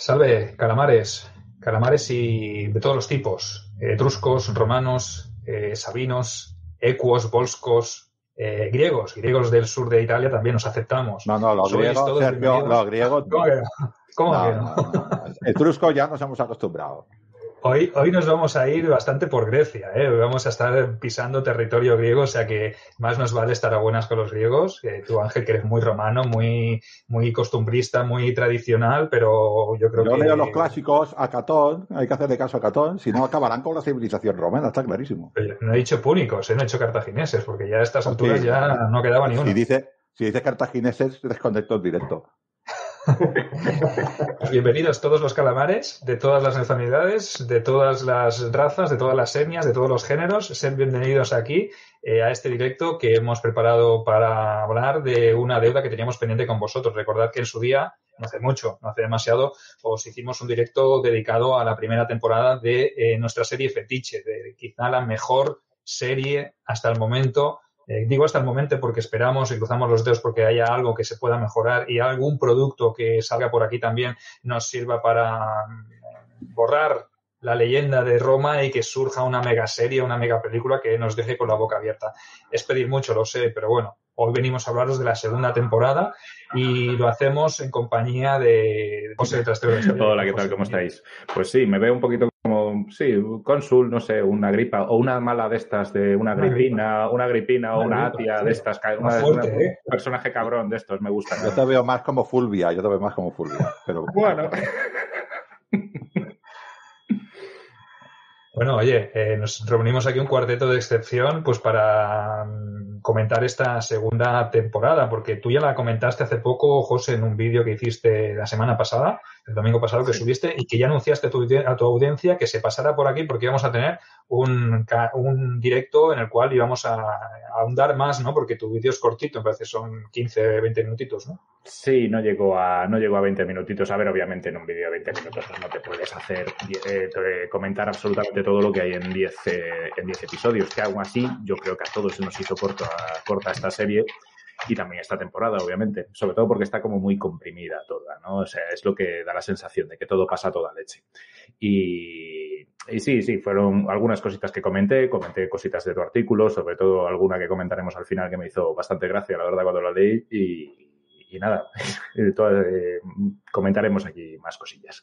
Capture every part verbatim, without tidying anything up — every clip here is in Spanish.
Salve, calamares, calamares y de todos los tipos, eh, etruscos, romanos, eh, sabinos, ecuos, volscos, eh, griegos, griegos del sur de Italia también nos aceptamos. No, no, los Sois griegos, todos Sergio, bienvenidos. los griegos ¿Cómo no. que no? ¿Cómo No, que no? no, no, no. Etrusco ya nos hemos acostumbrado. Hoy, hoy nos vamos a ir bastante por Grecia, ¿eh? Vamos a estar pisando territorio griego, o sea que más nos vale estar a buenas con los griegos. Eh, tú, Ángel, que eres muy romano, muy, muy costumbrista, muy tradicional, pero yo creo Yo que... leo los clásicos a Catón, hay que hacerle caso a Catón, si no acabarán con la civilización romana, está clarísimo. Pero no he dicho púnicos, ¿eh? No he dicho cartagineses, porque ya a estas alturas Sí, ya no quedaba ni si uno. dice, si dice cartagineses, desconecto el directo. Bienvenidos todos los calamares, de todas las nacionalidades, de todas las razas, de todas las etnias, de todos los géneros. Sed bienvenidos aquí eh, a este directo que hemos preparado para hablar de una deuda que teníamos pendiente con vosotros. Recordad que en su día, no hace mucho, no hace demasiado, os hicimos un directo dedicado a la primera temporada de eh, nuestra serie Fetiche, de quizá la mejor serie hasta el momento. Eh, digo hasta el momento porque esperamos y cruzamos los dedos porque haya algo que se pueda mejorar y algún producto que salga por aquí también nos sirva para borrar la leyenda de Roma y que surja una mega serie, una mega película que nos deje con la boca abierta. Es pedir mucho, lo sé, pero bueno, hoy venimos a hablaros de la segunda temporada y lo hacemos en compañía de José de Trastero de Historia. Hola, ¿qué tal? ¿Cómo estáis? Pues sí, me veo un poquito como, sí, cónsul, no sé, una gripa o una mala de estas, de una, una gripina, gripa. una gripina o una, una gripa, atia sí. de estas, una, fuerte, una, ¿eh? un personaje cabrón de estos, me gusta. Yo te veo más como Fulvia, yo te veo más como Fulvia. Pero... bueno. Bueno, oye, eh, nos reunimos aquí un cuarteto de excepción pues para um, comentar esta segunda temporada, porque tú ya la comentaste hace poco, José, en un vídeo que hiciste la semana pasada, el domingo pasado que sí. subiste, y que ya anunciaste a tu, a tu audiencia que se pasara por aquí porque íbamos a tener un, un directo en el cual íbamos a, a ahondar más, ¿no? Porque tu vídeo es cortito, me parece son quince, veinte minutitos, ¿no? Sí, no llegó a no llegó a veinte minutitos. A ver, obviamente en un vídeo de veinte minutos pues no te puedes hacer eh, comentar absolutamente todo lo que hay en diez eh, en diez episodios, que aún así yo creo que a todos se nos hizo corta, corta esta serie y también esta temporada, obviamente, sobre todo porque está como muy comprimida toda, ¿no? O sea, es lo que da la sensación de que todo pasa a toda leche. Y, y sí, sí, fueron algunas cositas que comenté, comenté cositas de tu artículo, sobre todo alguna que comentaremos al final que me hizo bastante gracia, la verdad, cuando la leí y Y nada, eh, comentaremos aquí más cosillas.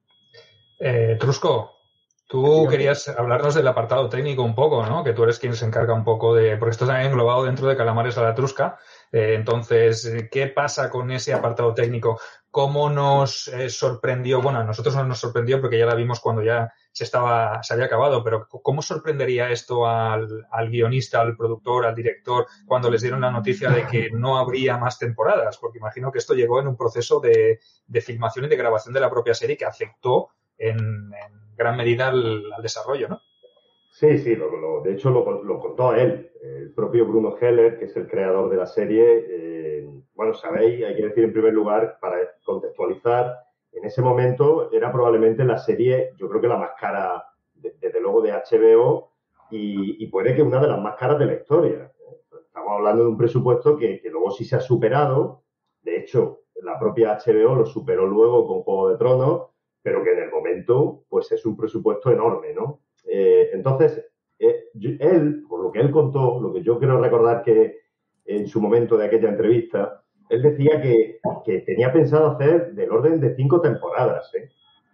Eh, Trusco, tú querías hablarnos del apartado técnico un poco, ¿no? Que tú eres quien se encarga un poco de... Porque esto está englobado dentro de Calamares a la Trusca. Eh, entonces, ¿qué pasa con ese apartado técnico? ¿Cómo nos eh, sorprendió? Bueno, a nosotros no nos sorprendió porque ya la vimos cuando ya se estaba se había acabado, pero ¿cómo sorprendería esto al, al guionista, al productor, al director, cuando les dieron la noticia de que no habría más temporadas? Porque imagino que esto llegó en un proceso de, de filmación y de grabación de la propia serie que afectó en, en gran medida al, al desarrollo, ¿no? Sí, sí, lo, lo, de hecho lo, lo contó él, el propio Bruno Heller, que es el creador de la serie. Eh, bueno, sabéis, hay que decir en primer lugar, para contextualizar, en ese momento era probablemente la serie, yo creo que la más cara, de, desde luego, de H B O y, y puede que una de las más caras de la historia. Estamos hablando de un presupuesto que, que luego sí se ha superado. De hecho, la propia H B O lo superó luego con Juego de Tronos, pero que en el momento pues es un presupuesto enorme, ¿no? Eh, entonces, eh, yo, él, por lo que él contó, lo que yo quiero recordar que en su momento de aquella entrevista, él decía que, que tenía pensado hacer del orden de cinco temporadas, ¿eh?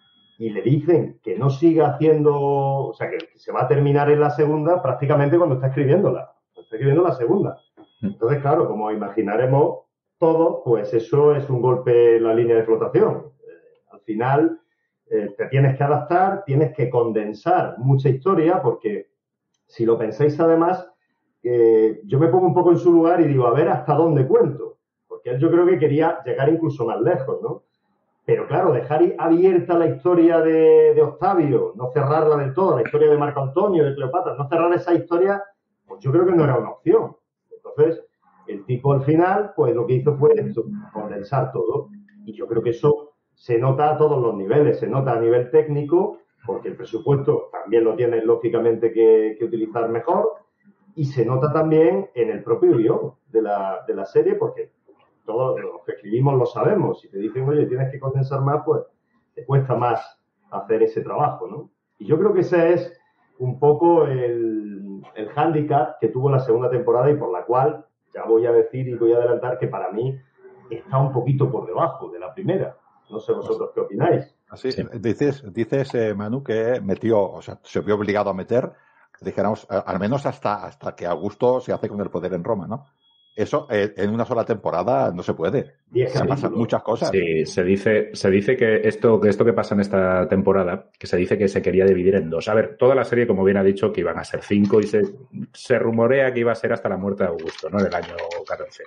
Y le dicen que no siga haciendo, o sea, que se va a terminar en la segunda prácticamente cuando está escribiéndola, cuando está escribiendo la segunda. Entonces, claro, como imaginaremos todos, pues eso es un golpe en la línea de flotación. Eh, al final... Eh, te tienes que adaptar, tienes que condensar mucha historia, porque si lo pensáis además, eh, yo me pongo un poco en su lugar y digo, a ver hasta dónde cuento, porque él yo creo que quería llegar incluso más lejos, ¿no? Pero claro, dejar abierta la historia de, de Octavio, no cerrarla del todo, la historia de Marco Antonio, de Cleopatra, no cerrar esa historia, pues yo creo que no era una opción. Entonces, el tipo al final, pues lo que hizo fue esto, condensar todo, y yo creo que eso se nota a todos los niveles, se nota a nivel técnico, porque el presupuesto también lo tienes lógicamente que, que utilizar mejor, y se nota también en el propio guión de la, de la serie, porque todos los que escribimos lo sabemos. Si te dicen, oye, tienes que condensar más, pues te cuesta más hacer ese trabajo, ¿no? Y yo creo que ese es un poco el, el hándicap que tuvo la segunda temporada y por la cual ya voy a decir y voy a adelantar que para mí está un poquito por debajo de la primera. No sé vosotros qué opináis. Así, sí. Dices, dices eh, Manu, que metió, o sea, se vio obligado a meter, dijéramos, al menos hasta, hasta que Augusto se hace con el poder en Roma, ¿no? Eso eh, en una sola temporada no se puede. Se pasan muchas cosas. Sí, se dice, se dice que esto, que esto que pasa en esta temporada, que se dice que se quería dividir en dos. A ver, toda la serie, como bien ha dicho, que iban a ser cinco y se, se rumorea que iba a ser hasta la muerte de Augusto, ¿no? Del año catorce.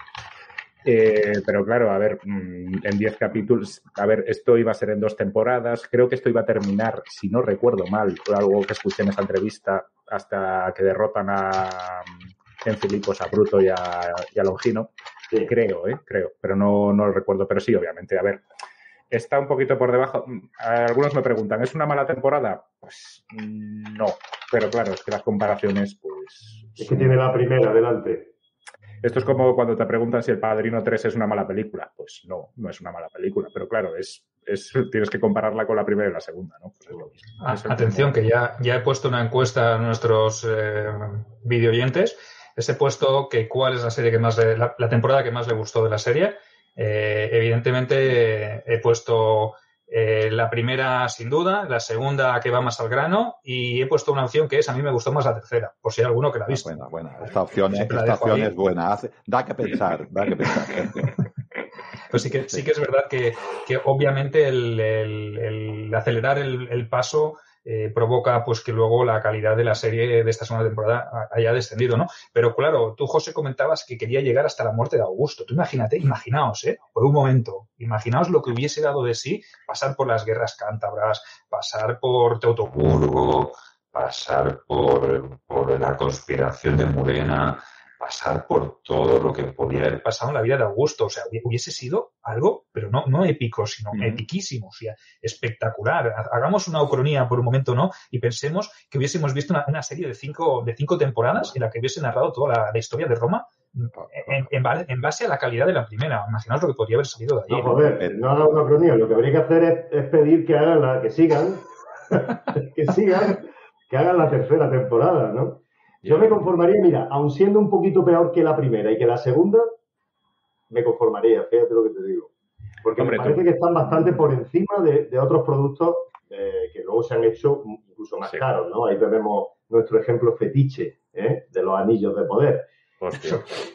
Eh, pero claro, a ver, en diez capítulos, a ver, esto iba a ser en dos temporadas, creo que esto iba a terminar, si no recuerdo mal, por algo que escuché en esa entrevista, hasta que derrotan a en Filipos a Bruto y a, y a Longino, sí. creo, eh, creo, pero no, no lo recuerdo, pero sí, obviamente, a ver, está un poquito por debajo. Algunos me preguntan, ¿es una mala temporada? Pues no, pero claro, es que las comparaciones, pues... Es que tiene la primera delante. Esto es como cuando te preguntan si El Padrino tres es una mala película. Pues no, no es una mala película, pero claro, es, es tienes que compararla con la primera y la segunda, ¿no? Pues es lo mismo. Ah, es atención, mismo. que ya, ya he puesto una encuesta a nuestros eh, videoyentes. Les he puesto que cuál es la serie que más le, la, la temporada que más le gustó de la serie. Eh, evidentemente eh, he puesto eh, la primera sin duda, la segunda que va más al grano y he puesto una opción que es a mí me gustó más la tercera, por si hay alguno que la ha visto. Buena, buena. Esta opción, es, esta opción es buena. Hace, da que pensar, da que pensar. Pues sí que, sí que es verdad que, que obviamente el, el, el acelerar el, el paso eh, provoca pues que luego la calidad de la serie de esta segunda temporada haya descendido, ¿no? Pero claro, tú, José, comentabas que quería llegar hasta la muerte de Augusto. Tú imagínate, imaginaos, ¿eh? Por un momento, imaginaos lo que hubiese dado de sí pasar por las guerras cántabras, pasar por Teutoburgo, pasar por, por la conspiración de Murena, pasar por todo lo que podía haber pasado en la vida de Augusto. O sea, hubiese sido algo, pero no, no épico, sino uh-huh. epiquísimo, o sea, espectacular. Hagamos una ucronía por un momento, ¿no? Y pensemos que hubiésemos visto una, una serie de cinco, de cinco temporadas en la que hubiese narrado toda la, la historia de Roma en, en, en base a la calidad de la primera. Imaginaos lo que podría haber salido de ahí. No, joder, no haga una ucronía. Lo que habría que hacer es, es pedir que hagan la, que sigan, que sigan, que hagan la tercera temporada, ¿no? Yo me conformaría, mira, aun siendo un poquito peor que la primera y que la segunda, me conformaría, fíjate lo que te digo. Porque Hombre, me parece tú... que están bastante por encima de, de otros productos eh, que luego se han hecho incluso más sí. caros, ¿no? Ahí vemos nuestro ejemplo fetiche, ¿eh? De los anillos de poder. Hostia.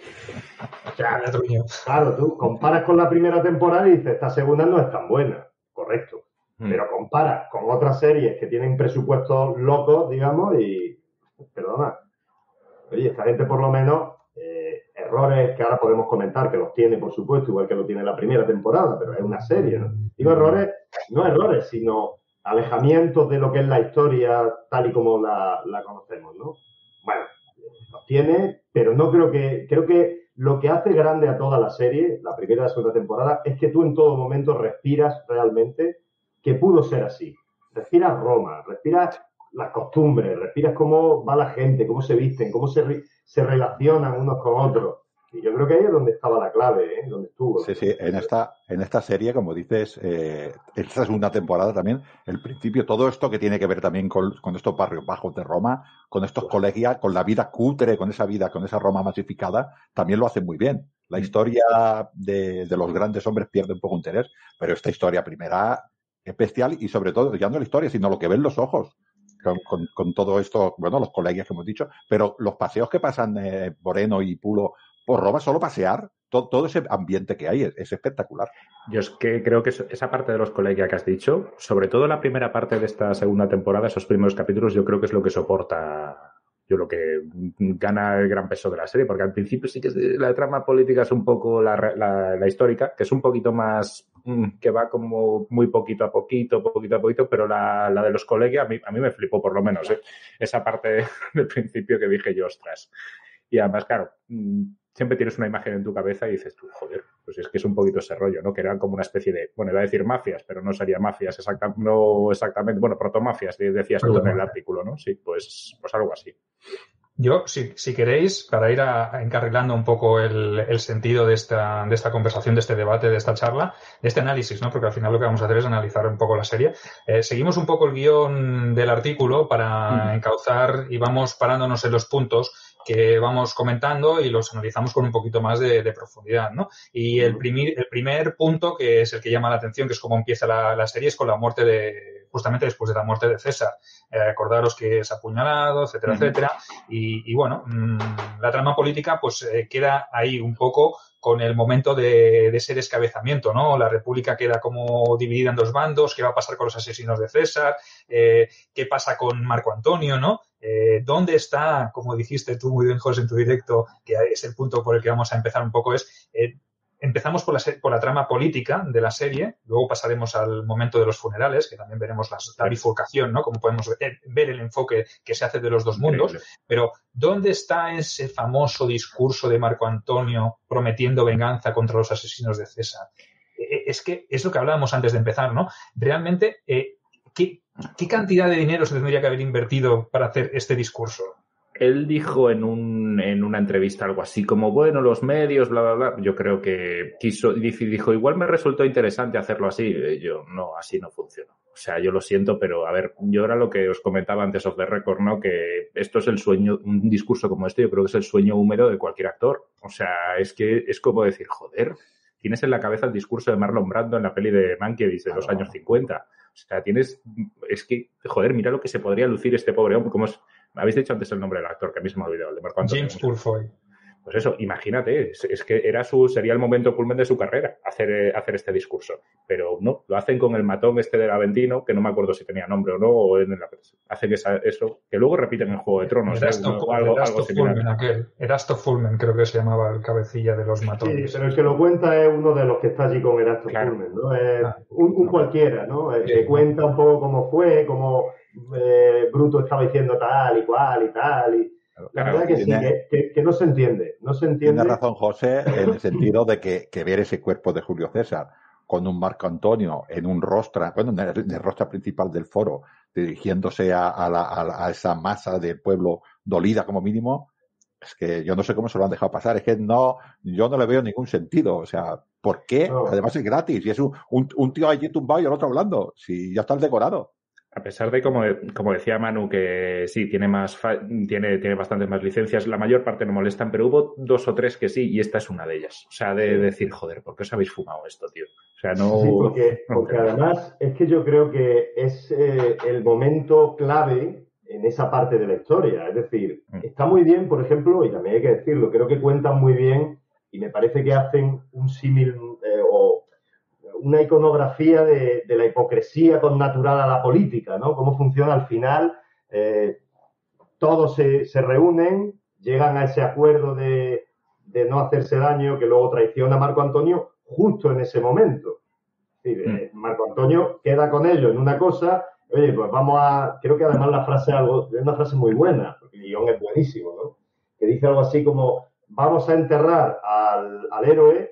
O sea, claro, tú comparas con la primera temporada y dices, esta segunda no es tan buena, correcto. Mm. Pero comparas con otras series que tienen presupuestos locos, digamos, y, perdona, oye, esta gente por lo menos, eh, errores que ahora podemos comentar, que los tiene, por supuesto, igual que lo tiene la primera temporada, pero es una serie, ¿no? Digo errores, no errores, sino alejamientos de lo que es la historia tal y como la, la conocemos, ¿no? Bueno, los tiene, pero no creo que, creo que lo que hace grande a toda la serie, la primera y la segunda temporada, es que tú en todo momento respiras realmente que pudo ser así. Respiras Roma, respiras las costumbres, respiras cómo va la gente, cómo se visten, cómo se, re, se relacionan unos con otros. Y yo creo que ahí es donde estaba la clave, ¿eh? Donde estuvo. Sí, sí, en esta, en esta serie, como dices, eh, esta segunda temporada también, el principio, todo esto que tiene que ver también con, con estos barrios bajos de Roma, con estos colegios, con la vida cutre, con esa vida, con esa Roma masificada, también lo hacen muy bien. La historia de, de los grandes hombres pierde un poco interés, pero esta historia primera es bestial y sobre todo, ya no la historia, sino lo que ven los ojos. Con, con, con todo esto, bueno, los colegios que hemos dicho, pero los paseos que pasan eh, Moreno y Pulo por Roma, solo pasear, todo, todo ese ambiente que hay es, es espectacular. Yo es que creo que esa parte de los colegios que has dicho, sobre todo la primera parte de esta segunda temporada, esos primeros capítulos, yo creo que es lo que soporta, yo lo que gana el gran peso de la serie, porque al principio sí que la trama política es un poco la, la, la histórica, que es un poquito más, que va como muy poquito a poquito, poquito a poquito, pero la, la de los colegios a mí, a mí me flipó por lo menos, ¿eh? Esa parte del principio que dije yo, ostras. Y además, claro, siempre tienes una imagen en tu cabeza y dices tú, joder, pues es que es un poquito ese rollo, ¿no? Que eran como una especie de, bueno, iba a decir mafias, pero no sería mafias, exacta, no exactamente, bueno, protomafias, decías tú en el artículo, ¿no? Sí, pues, pues algo así. Yo, si, si queréis, para ir a, a encarrilando un poco el, el sentido de esta, de esta conversación, de este debate, de esta charla, de este análisis, ¿no? Porque al final lo que vamos a hacer es analizar un poco la serie. Eh, seguimos un poco el guión del artículo para mm. encauzar y vamos parándonos en los puntos que vamos comentando y los analizamos con un poquito más de, de profundidad, ¿no? Y el primer, el primer punto, que es el que llama la atención, que es cómo empieza la, la serie, es con la muerte de, justamente después de la muerte de César. Eh, acordaros que es apuñalado, etcétera, uh-huh. etcétera. Y, y bueno, mmm, la trama política pues eh, queda ahí un poco con el momento de, de ese descabezamiento, ¿no? La República queda como dividida en dos bandos, qué va a pasar con los asesinos de César, eh, qué pasa con Marco Antonio, ¿no? Eh, ¿Dónde está, como dijiste tú muy bien, José, en tu directo, que es el punto por el que vamos a empezar un poco, es eh, empezamos por la, por la trama política de la serie, luego pasaremos al momento de los funerales, que también veremos las, la bifurcación, ¿no? Como podemos ver, ver el enfoque que se hace de los dos mundos. Increíble. Pero, ¿dónde está ese famoso discurso de Marco Antonio prometiendo venganza contra los asesinos de César? Eh, es que es lo que hablábamos antes de empezar, ¿no? Realmente, eh, ¿qué, ¿qué cantidad de dinero se tendría que haber invertido para hacer este discurso? Él dijo en, un, en una entrevista algo así como, bueno, los medios, bla, bla, bla. Yo creo que quiso, dijo, igual me resultó interesante hacerlo así. Yo, no, así no funciona. O sea, yo lo siento, pero a ver, yo era lo que os comentaba antes off the record, ¿no? Que esto es el sueño, un discurso como este, yo creo que es el sueño húmedo de cualquier actor. O sea, es que es como decir, joder, tienes en la cabeza el discurso de Marlon Brando en la peli de Mankiewicz de los años cincuenta. O sea, tienes, es que, joder, mira lo que se podría lucir este pobre hombre, como es. Me habéis dicho antes el nombre del actor, que a mí se me ha olvidado, el de Marco Antonio. James Purefoy. Pues eso, imagínate, es, es que era su, sería el momento culmen de su carrera, hacer, eh, hacer este discurso. Pero no, lo hacen con el matón este del Aventino, que no me acuerdo si tenía nombre o no, o en la, hacen esa, eso, que luego repiten en Juego de Tronos. Erasto, ¿eh? algo, Erasto algo Fulmen, aquel. Erasto Fulmen, creo que se llamaba el cabecilla de los matones. Sí, pero el que lo cuenta es uno de los que está allí con Erasto claro. Fulmen, ¿no? Es ah, un, un cualquiera, ¿no? Sí. Que cuenta un poco cómo fue, cómo eh, Bruto estaba diciendo tal y cual y tal y La claro, verdad que tiene, sí, que, que, que no se entiende, no se entiende. Tiene razón José en el sentido de que, que ver ese cuerpo de Julio César con un Marco Antonio en un rostra, bueno, en el, en el rostra principal del foro, dirigiéndose a, a, la, a, a esa masa del pueblo dolida como mínimo, es que yo no sé cómo se lo han dejado pasar, es que no, yo no le veo ningún sentido, o sea, ¿por qué? No. Además es gratis, y es un, un, un tío allí tumbado y el otro hablando, si ya está el decorado. A pesar de, como, como decía Manu, que sí, tiene más tiene, tiene bastantes más licencias, la mayor parte no molestan, pero hubo dos o tres que sí, y esta es una de ellas. O sea, de, de decir, joder, ¿por qué os habéis fumado esto, tío? O sea, no... Sí, porque, porque además es que yo creo que es eh, el momento clave en esa parte de la historia. Es decir, está muy bien, por ejemplo, y también hay que decirlo, creo que cuentan muy bien, y me parece que hacen un símil eh, o una iconografía de, de la hipocresía connatural a la política, ¿no? Cómo funciona al final, eh, todos se, se reúnen, llegan a ese acuerdo de, de no hacerse daño, que luego traiciona a Marco Antonio justo en ese momento. Es decir, eh, Marco Antonio queda con ellos en una cosa, oye, pues vamos a... Creo que además la frase algo, es una frase muy buena, porque el guión es buenísimo, ¿no? Que dice algo así como, vamos a enterrar al, al héroe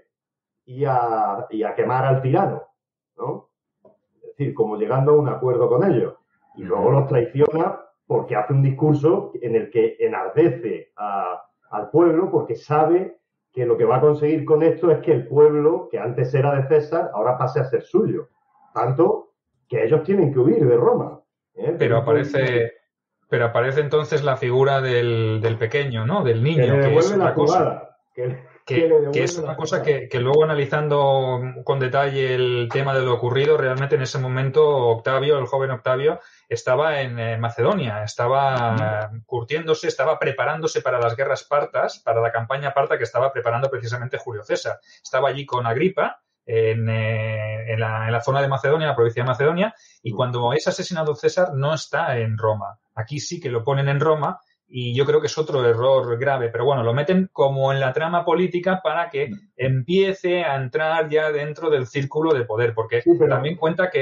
Y a, y a quemar al tirano, ¿no? Es decir, como llegando a un acuerdo con ellos. Y luego los traiciona porque hace un discurso en el que enardece a, al pueblo porque sabe que lo que va a conseguir con esto es que el pueblo, que antes era de César, ahora pase a ser suyo. Tanto que ellos tienen que huir de Roma. ¿eh? Pero aparece... Pero aparece entonces la figura del, del pequeño, ¿no? Del niño, que, le que es la una cosa... jugada, que... Que, que es una cosa que, que luego analizando con detalle el tema de lo ocurrido, realmente en ese momento Octavio, el joven Octavio, estaba en eh, Macedonia, estaba uh-huh. curtiéndose, estaba preparándose para las guerras partas, para la campaña parta que estaba preparando precisamente Julio César. Estaba allí con Agripa en, eh, en, la, en la zona de Macedonia, la provincia de Macedonia, y uh-huh. cuando es asesinado César no está en Roma. Aquí sí que lo ponen en Roma. Y yo creo que es otro error grave, pero bueno, lo meten como en la trama política para que empiece a entrar ya dentro del círculo de poder, porque sí, pero... también cuenta que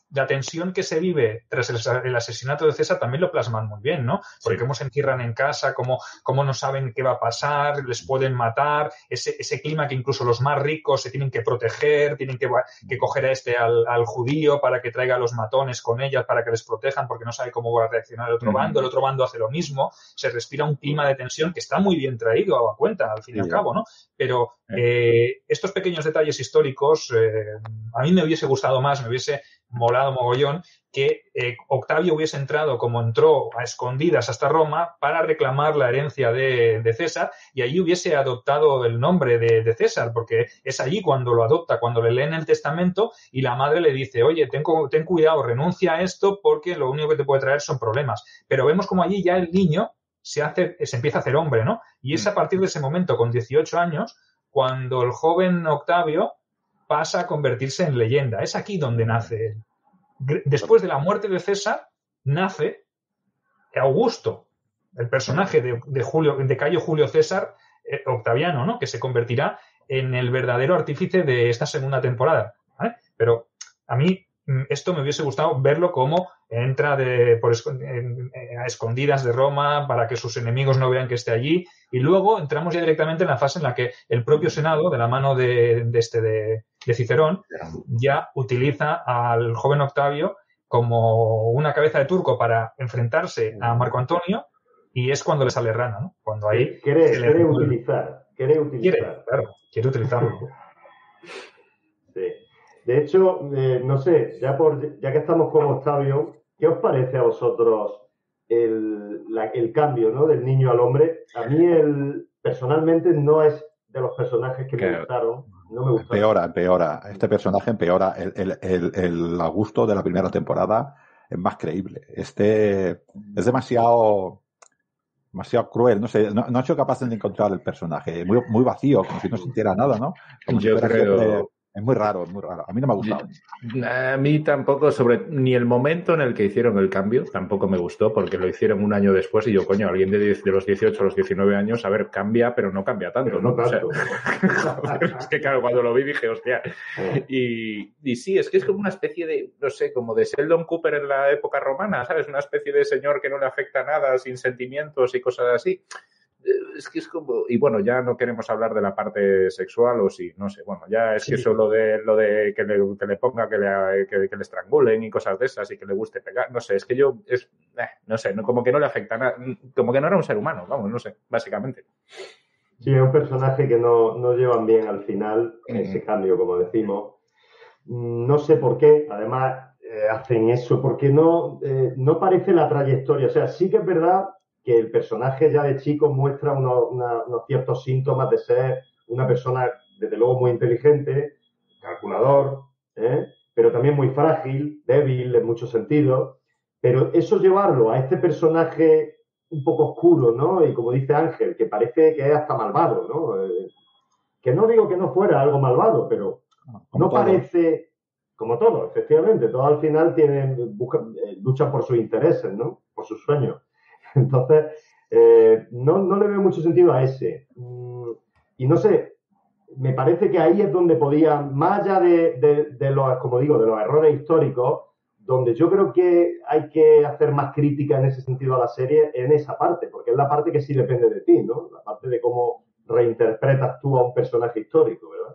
la tensión que se vive tras el, el asesinato de César también lo plasman muy bien, ¿no? Porque Sí. cómo se encierran en casa, cómo, cómo no saben qué va a pasar, les pueden matar, ese, ese clima que incluso los más ricos se tienen que proteger, tienen que, que coger a este al, al judío para que traiga a los matones con ellas, para que les protejan, porque no sabe cómo va a reaccionar el otro Uh-huh. bando, el otro bando hace lo mismo, se respira un clima de tensión que está muy bien traído a cuenta, al fin y Sí, al cabo, ¿no? Pero Eh. eh, estos pequeños detalles históricos, eh, a mí me hubiese gustado más, me hubiese molado mogollón que eh, Octavio hubiese entrado como entró a escondidas hasta Roma para reclamar la herencia de, de César y allí hubiese adoptado el nombre de, de César, porque es allí cuando lo adopta, cuando le leen el testamento y la madre le dice, oye, ten, ten cuidado, renuncia a esto porque lo único que te puede traer son problemas. Pero vemos como allí ya el niño se, hace, se empieza a hacer hombre, ¿no? Y es a partir de ese momento, con dieciocho años, cuando el joven Octavio pasa a convertirse en leyenda. Es aquí donde nace él. Después de la muerte de César, nace Augusto, el personaje de, de, Julio, de Cayo Julio César eh, Octaviano, ¿no? Que se convertirá en el verdadero artífice de esta segunda temporada, ¿vale? Pero a mí esto me hubiese gustado verlo como entra de, por escond- en, en, a escondidas de Roma para que sus enemigos no vean que esté allí y luego entramos ya directamente en la fase en la que el propio Senado, de la mano de, de, este, de, de Cicerón, ya utiliza al joven Octavio como una cabeza de turco para enfrentarse a Marco Antonio y es cuando le sale rana, ¿no? Cuando ahí quiere, se le quiere utilizar, quiere utilizar. Quiere, claro, quiere utilizarlo. Sí. De hecho, eh, no sé, ya, por, ya que estamos con Octavio, ¿qué os parece a vosotros el, la, el cambio, ¿no? Del niño al hombre? A mí, el, personalmente, no es de los personajes que Claro. me gustaron. No me gustaron. Empeora, empeora. Este personaje empeora. El, el, el, el Augusto de la primera temporada es más creíble. Este es demasiado... demasiado cruel, no sé, no, no he sido capaz de encontrar el personaje, muy, muy vacío, como si no sintiera nada, ¿no? Como Yo si fuera creo... siempre... Es muy raro, es muy raro. A mí no me ha gustado. A mí tampoco, sobre ni el momento en el que hicieron el cambio, tampoco me gustó, porque lo hicieron un año después y yo, coño, alguien de, diez, de los dieciocho a los diecinueve años, a ver, cambia, pero no cambia tanto, Pero no ¿no? tanto. O sea, joder, es que claro, cuando lo vi dije, hostia. Y, y sí, es que es como una especie de, no sé, como de Sheldon Cooper en la época romana, ¿sabes? Una especie de señor que no le afecta nada, sin sentimientos y cosas así. Es que es como, y bueno, ya no queremos hablar de la parte sexual o sí, no sé, bueno, ya es Sí. que eso lo de lo de que le, que le ponga que le, que, que le estrangulen y cosas de esas y que le guste pegar, no sé, es que yo, es, eh, no sé, no, como que no le afecta nada, como que no era un ser humano, vamos, no sé, básicamente. Sí, es un personaje que no, no llevan bien al final, Mm. ese cambio, como decimos. No sé por qué, además, eh, hacen eso, porque no, eh, no parece la trayectoria. O sea, sí que es verdad que el personaje ya de chico muestra unos, una, unos ciertos síntomas de ser una persona, desde luego, muy inteligente, calculador, ¿eh? Pero también muy frágil, débil en muchos sentidos. Pero eso llevarlo a este personaje un poco oscuro, ¿no? Y como dice Ángel, que parece que es hasta malvado, ¿no? Eh, que no digo que no fuera algo malvado, pero Como no todo. parece, como todo, efectivamente, todos al final tienen, buscan, eh, luchan por sus intereses, ¿no? Por sus sueños. Entonces, eh, no, no le veo mucho sentido a ese. Mm, y no sé, me parece que ahí es donde podía, más allá de, de, de los, como digo, de los errores históricos, donde yo creo que hay que hacer más crítica en ese sentido a la serie, en esa parte, porque es la parte que sí depende de ti, ¿no? La parte de cómo reinterpretas tú a un personaje histórico, ¿verdad?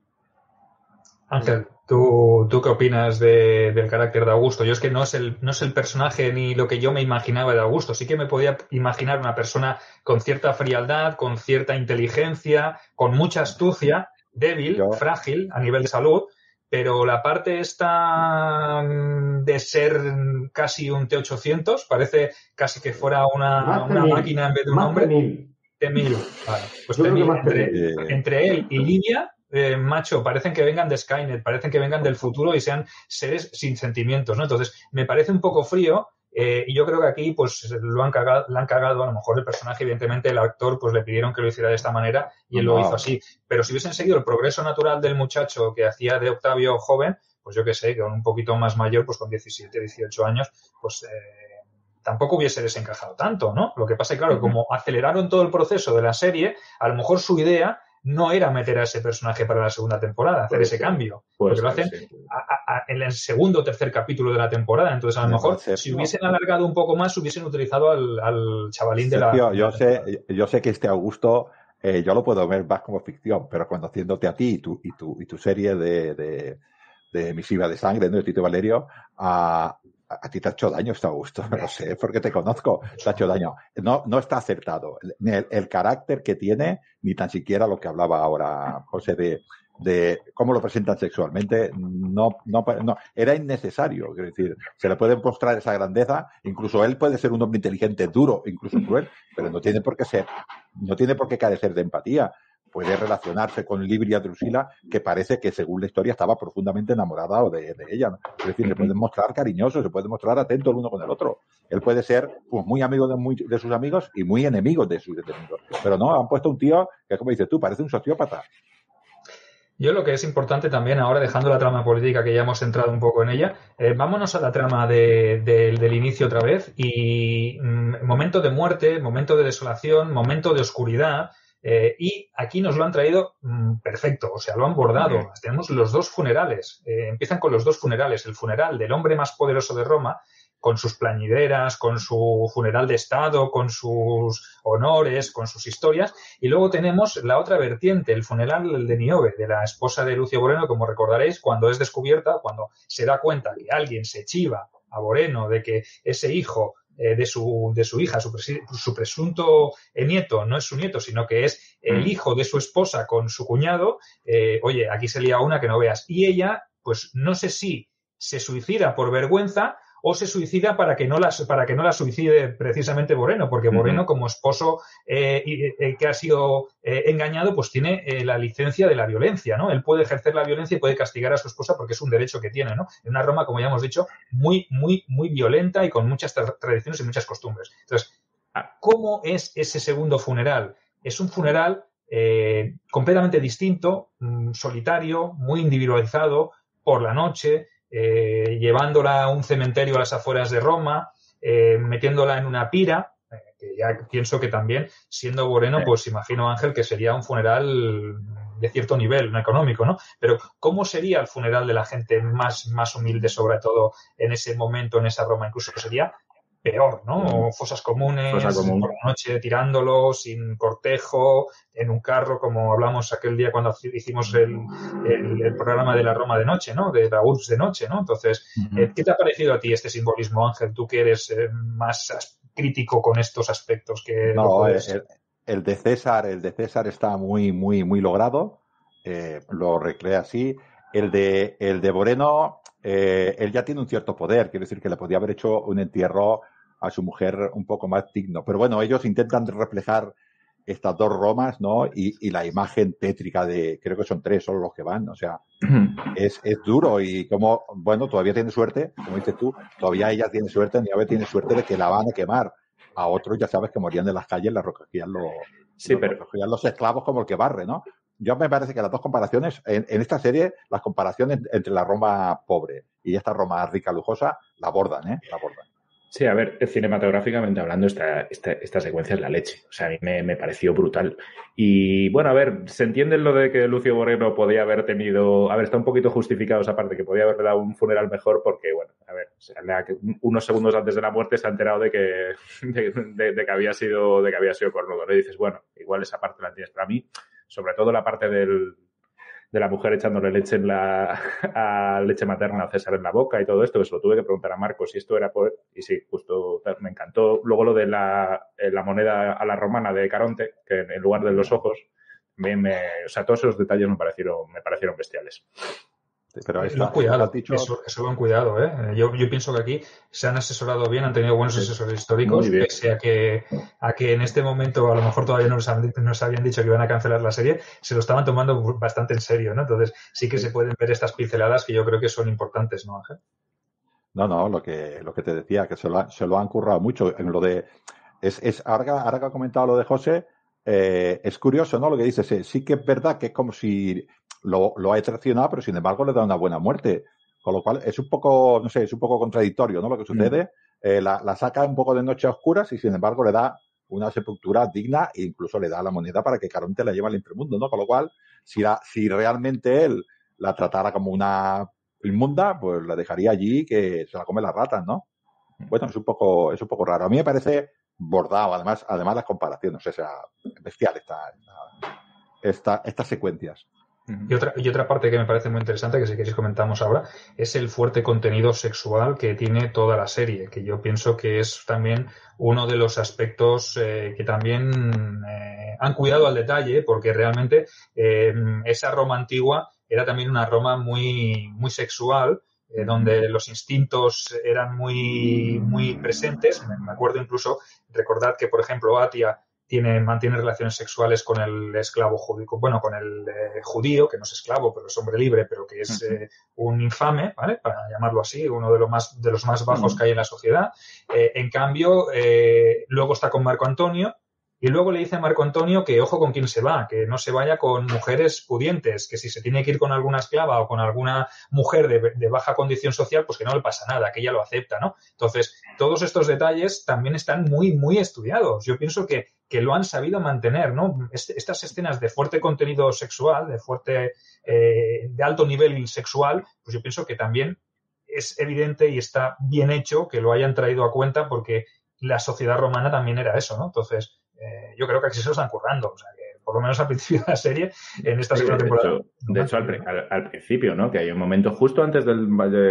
Ángel, ¿tú, ¿tú qué opinas de, del carácter de Augusto? Yo es que no es, el, no es el personaje ni lo que yo me imaginaba de Augusto. Sí que me podía imaginar una persona con cierta frialdad, con cierta inteligencia, con mucha astucia, débil, Yo- frágil a nivel de salud, pero la parte esta mm, de ser casi un T ochocientos, parece casi que fuera una, Más una T mil, máquina en vez de un más hombre. T mil. T mil, vale. Pues Yo T creo que mil, más T entre, mil. Eh, entre él y Lidia, eh, macho, parecen que vengan de Skynet, parecen que vengan del futuro y sean seres sin sentimientos, ¿no? Entonces, me parece un poco frío eh, y yo creo que aquí, pues, lo han cagado, lo han cagado, a lo mejor el personaje, evidentemente, el actor, pues, le pidieron que lo hiciera de esta manera y él No. lo hizo así. Pero si hubiesen seguido el progreso natural del muchacho que hacía de Octavio joven, pues yo qué sé, que un poquito más mayor, pues con diecisiete, dieciocho años, pues... Eh, tampoco hubiese desencajado tanto, ¿no? Lo que pasa es que, claro, como aceleraron todo el proceso de la serie, a lo mejor su idea no era meter a ese personaje para la segunda temporada, hacer ese cambio. Porque lo hacen a, a, en el segundo o tercer capítulo de la temporada. Entonces, a lo mejor, si hubiesen alargado un poco más, hubiesen utilizado al, al chavalín de la... Sergio, yo sé, yo sé que este Augusto, eh, yo lo puedo ver más como ficción, pero conociéndote a ti y tu, y tu, y tu serie de, de, de Misiva de Sangre, ¿no? De Tito Valerio, a... A ti te ha hecho daño este Augusto, no lo sé, porque te conozco, te ha hecho daño. No, no está acertado. Ni el, el carácter que tiene, ni tan siquiera lo que hablaba ahora José de, de cómo lo presentan sexualmente, no, no, no, era innecesario. Es decir, se le puede mostrar esa grandeza, incluso él puede ser un hombre inteligente, duro, incluso cruel, pero no tiene por qué ser, no tiene por qué carecer de empatía. Puede relacionarse con Libria Drusila, que parece que según la historia estaba profundamente enamorada de, de ella, ¿no? Es decir, se pueden mostrar cariñosos, se puede mostrar atentos el uno con el otro. Él puede ser pues, muy amigo de, muy, de sus amigos y muy enemigo de sus enemigos. Pero no, han puesto un tío que, como dices tú, parece un sociópata. Yo lo que es importante también ahora, dejando la trama política que ya hemos entrado un poco en ella, eh, vámonos a la trama de, de, del inicio otra vez y mm, momento de muerte, momento de desolación, momento de oscuridad. Eh, y aquí nos lo han traído mmm, perfecto, o sea, lo han bordado. Uh-huh. Tenemos los dos funerales, eh, empiezan con los dos funerales, el funeral del hombre más poderoso de Roma, con sus plañideras, con su funeral de Estado, con sus honores, con sus historias, y luego tenemos la otra vertiente, el funeral de Niobe, de la esposa de Lucio Boreno, como recordaréis, cuando es descubierta, cuando se da cuenta que alguien se chiva a Boreno de que ese hijo Eh, de su de su hija, su, presi- su presunto eh, nieto, no es su nieto, sino que es el hijo de su esposa con su cuñado, eh, oye, aquí se lía una que no veas. Y ella, pues no sé si se suicida por vergüenza o se suicida para que no la, para que no la suicide precisamente Boreno, porque Boreno, uh-huh. como esposo eh, eh, que ha sido eh, engañado, pues tiene eh, la licencia de la violencia, ¿no? Él puede ejercer la violencia y puede castigar a su esposa porque es un derecho que tiene, ¿no? En una Roma, como ya hemos dicho, muy, muy, muy violenta y con muchas tra- tradiciones y muchas costumbres. Entonces, ¿cómo es ese segundo funeral? Es un funeral eh, completamente distinto, mmm, solitario, muy individualizado, por la noche, Eh, llevándola a un cementerio a las afueras de Roma, eh, metiéndola en una pira, eh, que ya pienso que también, siendo Boreno, pues imagino, Ángel, que sería un funeral de cierto nivel, no económico, ¿no? Pero ¿cómo sería el funeral de la gente más, más humilde, sobre todo en ese momento, en esa Roma? Incluso sería peor, ¿no? O fosas comunes, Fosa común. por la noche tirándolo, sin cortejo, en un carro, como hablamos aquel día cuando hicimos el, el, el programa de la Roma de noche, ¿no? De la U R S S de noche, ¿no? Entonces, uh-huh. ¿qué te ha parecido a ti este simbolismo, Ángel? Tú que eres eh, más crítico con estos aspectos que no, lo puedes... el, el de César, el de César está muy, muy, muy logrado. Eh, lo recrea así. El de, el de Boreno, eh, él ya tiene un cierto poder, quiere decir que le podía haber hecho un entierro a su mujer un poco más digno. Pero bueno, ellos intentan reflejar estas dos Romas, ¿no? Y, y la imagen tétrica de, creo que son tres solo los que van, o sea, es, es duro y como, bueno, todavía tiene suerte, como dices tú, todavía ella tiene suerte, Niobe tiene suerte de que la van a quemar. A otros ya sabes que morían en las calles, la recogían los, sí, los, pero... recogían los esclavos como el que barre, ¿no? Yo me parece que las dos comparaciones, en, en esta serie, las comparaciones entre la Roma pobre y esta Roma rica, lujosa, la abordan, ¿eh? La abordan. Sí, a ver, cinematográficamente hablando, esta, esta, esta secuencia es la leche. O sea, a mí me, me pareció brutal. Y bueno, a ver, se entiende lo de que Lucio Boreno podía haber tenido... A ver, está un poquito justificado esa parte, que podía haberle dado un funeral mejor porque, bueno, a ver, o sea, unos segundos antes de la muerte se ha enterado de que, de, de, de que había sido de que había sido cornudo, ¿no? Y dices, bueno, igual esa parte la entiendes. Pero a mí, sobre todo la parte del... de la mujer echándole leche en la a leche materna a César en la boca y todo esto, que se lo tuve que preguntar a Marcos si esto era por... Y sí, justo me encantó. Luego lo de la, la moneda a la romana de Caronte, que en lugar de los ojos, me, me, o sea, todos esos detalles me parecieron, me parecieron bestiales. Pero lo han cuidado, dicho... eso, eso lo han cuidado, ¿eh? Yo, yo pienso que aquí se han asesorado bien, han tenido buenos asesores históricos, pese a que, a que en este momento a lo mejor todavía no nos, han, nos habían dicho que iban a cancelar la serie, se lo estaban tomando bastante en serio, ¿no? Entonces sí que se pueden ver estas pinceladas que yo creo que son importantes, ¿no, Ángel? No, no, lo que, lo que te decía, que se lo, se lo han currado mucho en lo de... Es, es, ahora, ahora que ha comentado lo de José, eh, es curioso, ¿no? Lo que dices, eh, sí que es verdad que es como si lo, lo ha traicionado, pero sin embargo le da una buena muerte. Con lo cual es un poco, no sé, es un poco contradictorio, ¿no? Lo que sucede, mm. eh, la, la saca un poco de noche a oscuras y sin embargo le da una sepultura digna e incluso le da la moneda para que Caronte la lleve al inframundo, ¿no? Con lo cual, si, la, si realmente él la tratara como una inmunda, pues la dejaría allí que se la come las ratas, ¿no? Bueno, es un poco, es un poco raro. A mí me parece bordado, además, además las comparaciones, o sea, bestial esta, esta, estas secuencias. Y otra, y otra parte que me parece muy interesante, que si queréis comentamos ahora, es el fuerte contenido sexual que tiene toda la serie, que yo pienso que es también uno de los aspectos eh, que también eh, han cuidado al detalle, porque realmente eh, esa Roma antigua era también una Roma muy, muy sexual, eh, donde los instintos eran muy, muy presentes. Me, me acuerdo incluso, recordad que, por ejemplo, Atia Tiene, mantiene relaciones sexuales con el esclavo judío, bueno, con el eh, judío, que no es esclavo, pero es hombre libre, pero que es eh, un infame, ¿vale? Para llamarlo así, uno de los más, de los más bajos que hay en la sociedad. Eh, en cambio, eh, luego está con Marco Antonio, y luego le dice a Marco Antonio que ojo con quién se va, que no se vaya con mujeres pudientes, que si se tiene que ir con alguna esclava o con alguna mujer de, de baja condición social, pues que no le pasa nada, que ella lo acepta, ¿no? Entonces, todos estos detalles también están muy, muy estudiados. Yo pienso que, que lo han sabido mantener, ¿no? Este, estas escenas de fuerte contenido sexual, de fuerte, eh, de alto nivel sexual, pues yo pienso que también es evidente y está bien hecho que lo hayan traído a cuenta porque la sociedad romana también era eso, ¿no? Entonces, Eh, yo creo que aquí se lo están currando, o sea que por lo menos al principio de la serie, en esta sí, segunda de temporada. Hecho, no de hecho, al, al, al principio, ¿no? Que hay un momento justo antes del,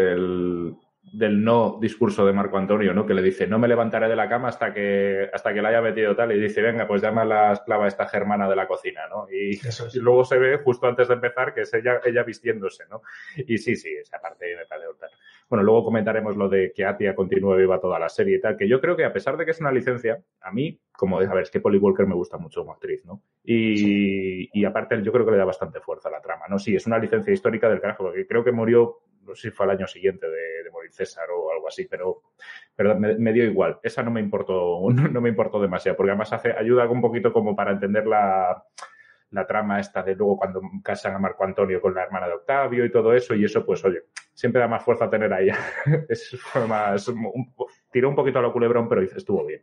del, del no discurso de Marco Antonio, ¿no? Que le dice, no me levantaré de la cama hasta que hasta que la haya metido tal, y dice, venga, pues llama a la esclava esta germana de la cocina, ¿no? Y, es. y luego se ve justo antes de empezar que es ella, ella vistiéndose, ¿no? Y sí, sí, esa parte me parece brutal. Bueno, luego comentaremos lo de que Atia continúe viva toda la serie y tal, que yo creo que a pesar de que es una licencia, a mí, como a ver, es que Polly Walker me gusta mucho como actriz, ¿no? Y, sí. y aparte yo creo que le da bastante fuerza a la trama, ¿no? Sí, es una licencia histórica del carajo, porque creo que murió, no sé si fue al año siguiente de, de morir César o algo así, pero, pero me, me dio igual. Esa no me importó, no, no me importó demasiado, porque además hace, ayuda un poquito como para entender la... la trama esta de luego cuando casan a Marco Antonio con la hermana de Octavio y todo eso, y eso pues oye, siempre da más fuerza tener a ella. Es más, un, tiró un poquito a lo culebrón, pero estuvo bien.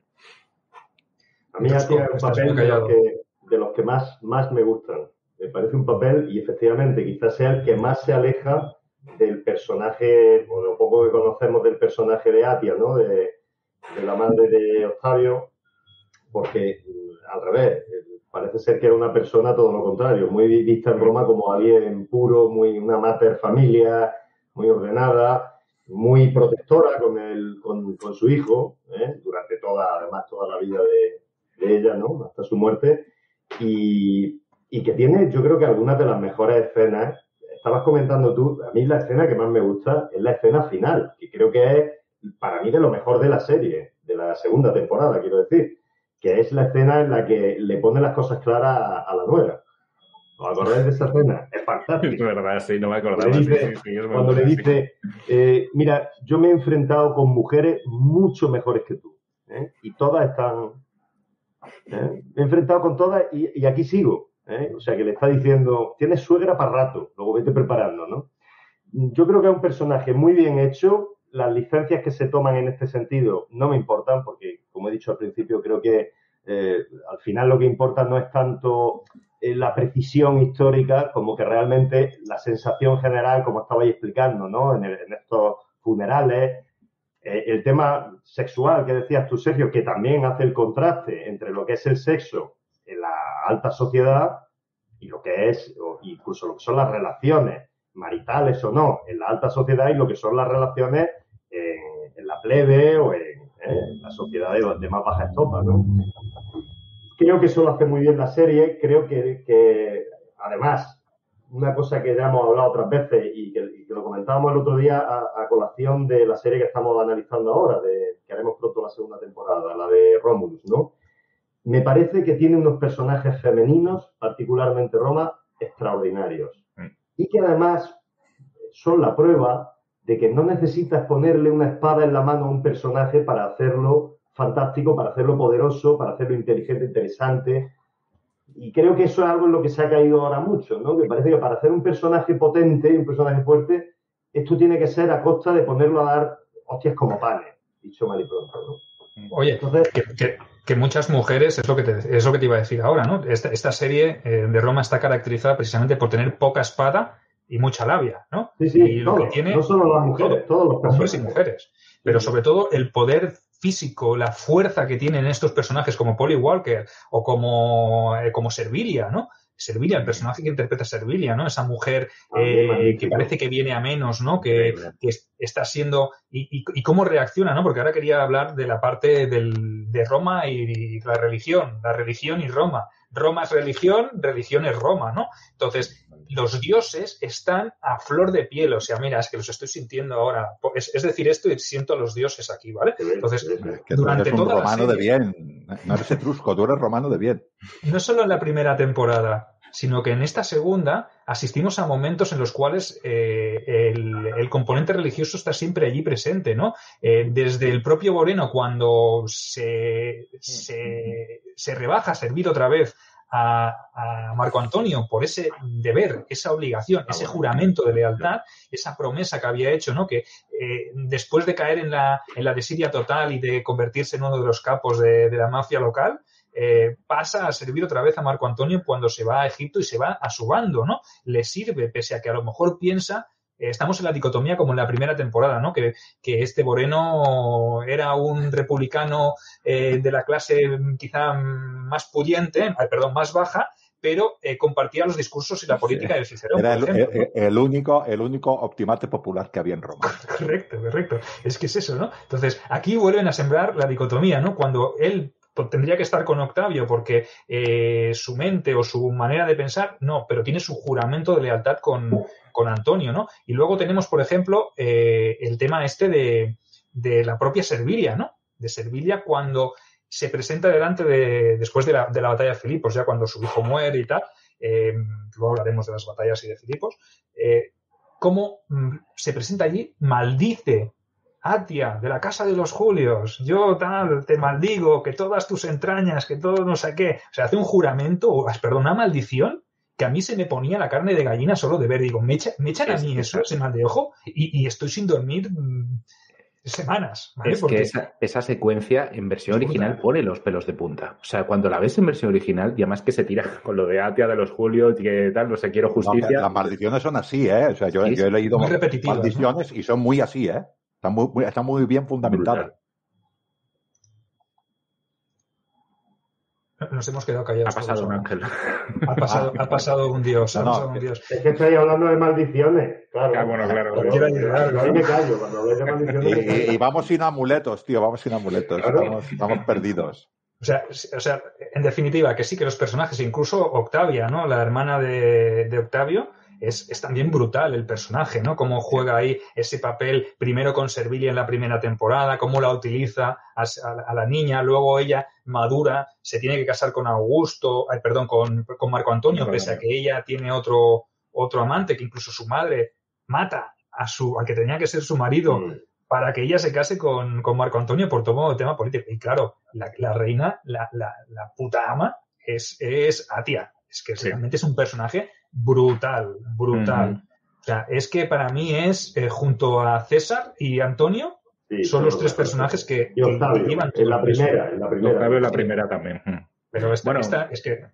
A mí Atia es un papel de los que, de los que más, más me gustan. Me parece un papel, y efectivamente quizás sea el que más se aleja del personaje, o de lo poco que conocemos del personaje de Atia, ¿no? De, de la madre de Octavio, porque al revés, parece ser que era una persona todo lo contrario, muy vista en Roma como alguien puro, muy una mater familia, muy ordenada, muy protectora con el, con, con su hijo, ¿eh? Durante toda, además toda la vida de, de ella, ¿no? Hasta su muerte, y, y que tiene, yo creo que algunas de las mejores escenas. Estabas comentando tú, a mí la escena que más me gusta es la escena final, que creo que es para mí de lo mejor de la serie, de la segunda temporada, quiero decir, que es la escena en la que le pone las cosas claras a, a la nuera. ¿Os acordáis de esa escena? Es fantástica. Es verdad, sí, no me acordaba. Le dice, sí, sí, sí, es cuando verdad, le dice, sí. eh, mira, yo me he enfrentado con mujeres mucho mejores que tú, ¿eh? Y todas están... ¿eh? Me he enfrentado con todas y, y aquí sigo, ¿eh? O sea, que le está diciendo, tienes suegra para rato, luego vete preparando, ¿no? Yo creo que es un personaje muy bien hecho. Las licencias que se toman en este sentido no me importan porque, como he dicho al principio, creo que eh, al final lo que importa no es tanto eh, la precisión histórica como que realmente la sensación general, como estabais explicando, ¿no? En, el, en estos funerales, eh, el tema sexual que decías tú, Sergio, que también hace el contraste entre lo que es el sexo en la alta sociedad y lo que es, o incluso lo que son las relaciones maritales o no, en la alta sociedad y lo que son las relaciones en, en la plebe o en, eh, en la sociedad de, de más baja estopa, ¿no? Creo que eso lo hace muy bien la serie. Creo que, que además, una cosa que ya hemos hablado otras veces y que, y que lo comentábamos el otro día a, a colación de la serie que estamos analizando ahora, de, que haremos pronto la segunda temporada, la de Romulus, ¿no? Me parece que tiene unos personajes femeninos, particularmente Roma, extraordinarios. Y que además son la prueba de que no necesitas ponerle una espada en la mano a un personaje para hacerlo fantástico, para hacerlo poderoso, para hacerlo inteligente, interesante. Y creo que eso es algo en lo que se ha caído ahora mucho, ¿no? Que parece que para hacer un personaje potente, un personaje fuerte, esto tiene que ser a costa de ponerlo a dar hostias como panes, dicho mal y pronto, ¿no? Oye, entonces, que, que, que muchas mujeres, es lo que te, es lo que te iba a decir ahora, ¿no? Esta, esta serie eh, de Roma está caracterizada precisamente por tener poca espada y mucha labia, ¿no? Sí, sí, y lo todo, que tiene, no solo las mujeres, todo, todos los hombres y personajes. mujeres, pero Sí. sobre todo el poder físico, la fuerza que tienen estos personajes como Polly Walker o como, eh, como Servilia, ¿no? Servilia, el personaje que interpreta Servilia, ¿no? Esa mujer eh, que parece que viene a menos, ¿no? Que, que está siendo... Y, y, y cómo reacciona, ¿no? Porque ahora quería hablar de la parte del, de Roma y, y la religión, la religión y Roma. Roma es religión, religión es Roma, ¿no? Entonces, los dioses están a flor de piel, o sea, mira, es que los estoy sintiendo ahora. Es, es decir, esto y siento a los dioses aquí, ¿vale? Entonces, que durante tú eres un toda romano la serie, de bien, no eres etrusco, tú eres romano de bien. No solo en la primera temporada, sino que en esta segunda asistimos a momentos en los cuales eh, el, el componente religioso está siempre allí presente, ¿no? Eh, desde el propio Moreno, cuando se, se, se rebaja a servir otra vez a, a Marco Antonio por ese deber, esa obligación, ese juramento de lealtad, esa promesa que había hecho, ¿no? Que eh, después de caer en la, en la desidia total y de convertirse en uno de los capos de, de la mafia local, Eh, pasa a servir otra vez a Marco Antonio cuando se va a Egipto y se va a su bando, ¿no? Le sirve, pese a que a lo mejor piensa, eh, estamos en la dicotomía como en la primera temporada, ¿no? Que, que este Moreno era un republicano eh, de la clase quizá más pudiente, eh, perdón, más baja, pero eh, compartía los discursos y la política de Cicerón, Era por el, ejemplo, el, ¿no? el único, el único optimate popular que había en Roma. Correcto, correcto. Es que es eso, ¿no? Entonces, aquí vuelven a sembrar la dicotomía, ¿no? Cuando él tendría que estar con Octavio porque eh, su mente o su manera de pensar, no, pero tiene su juramento de lealtad con, con Antonio, ¿no? Y luego tenemos, por ejemplo, eh, el tema este de, de la propia Servilia, ¿no? De Servilia cuando se presenta delante de, después de la, de la batalla de Filipos, ya cuando su hijo muere y tal, eh, luego hablaremos de las batallas y de Filipos, eh, cómo mm, se presenta allí, maldice Atia, de la casa de los Julios, yo tal, te maldigo, que todas tus entrañas, que todo no sé qué. O sea, hace un juramento, o, perdón, una maldición que a mí se me ponía la carne de gallina solo de ver. Digo, me, echa, me echan a mí eso, ese mal de ojo, y, y estoy sin dormir mmm, semanas, ¿vale? Es Porque que esa, esa secuencia en versión original pone los pelos de punta. O sea, cuando la ves en versión original, y además que se tira con lo de Atia de los Julios, que tal, no sé, quiero justicia. No, las maldiciones son así, ¿eh? O sea, yo, sí, yo he leído maldiciones, ¿no? Y son muy así, ¿eh? Están muy, muy, están muy bien fundamentadas. Brutal. Nos hemos quedado callados. Ha pasado un ángel. Ha pasado, ha pasado un dios. No, ha no, pasado un dios. Es que estoy hablando de maldiciones. Claro, ah, bueno, claro. Cualquiera ayudar, ¿no? Ahí me callo. Cuando habláis de maldiciones. Y, y, y vamos sin amuletos, tío, vamos sin amuletos. Claro. Estamos, estamos perdidos. O sea, o sea, en definitiva, que sí que los personajes, incluso Octavia, ¿no? La hermana de, de Octavio, es, es también brutal el personaje, ¿no? Cómo juega ahí ese papel, primero con Servilia en la primera temporada, cómo la utiliza a, a, a la niña, luego ella madura, se tiene que casar con Augusto, ay, perdón, con, con Marco Antonio, no, pese no, no. a que ella tiene otro, otro amante, que incluso su madre mata a su, al que tenía que ser su marido, mm. para que ella se case con, con Marco Antonio por todo tema político. Y claro, la, la reina, la, la, la puta ama, es, es Atia. Es que sí. realmente es un personaje brutal, brutal. Uh-huh. O sea, es que para mí es, eh, junto a César y Antonio, sí, son los tres personajes que, y Octavio, que llevan todo en la primera, en la primera. Octavio en la primera también. Pero esta, bueno, esta es que...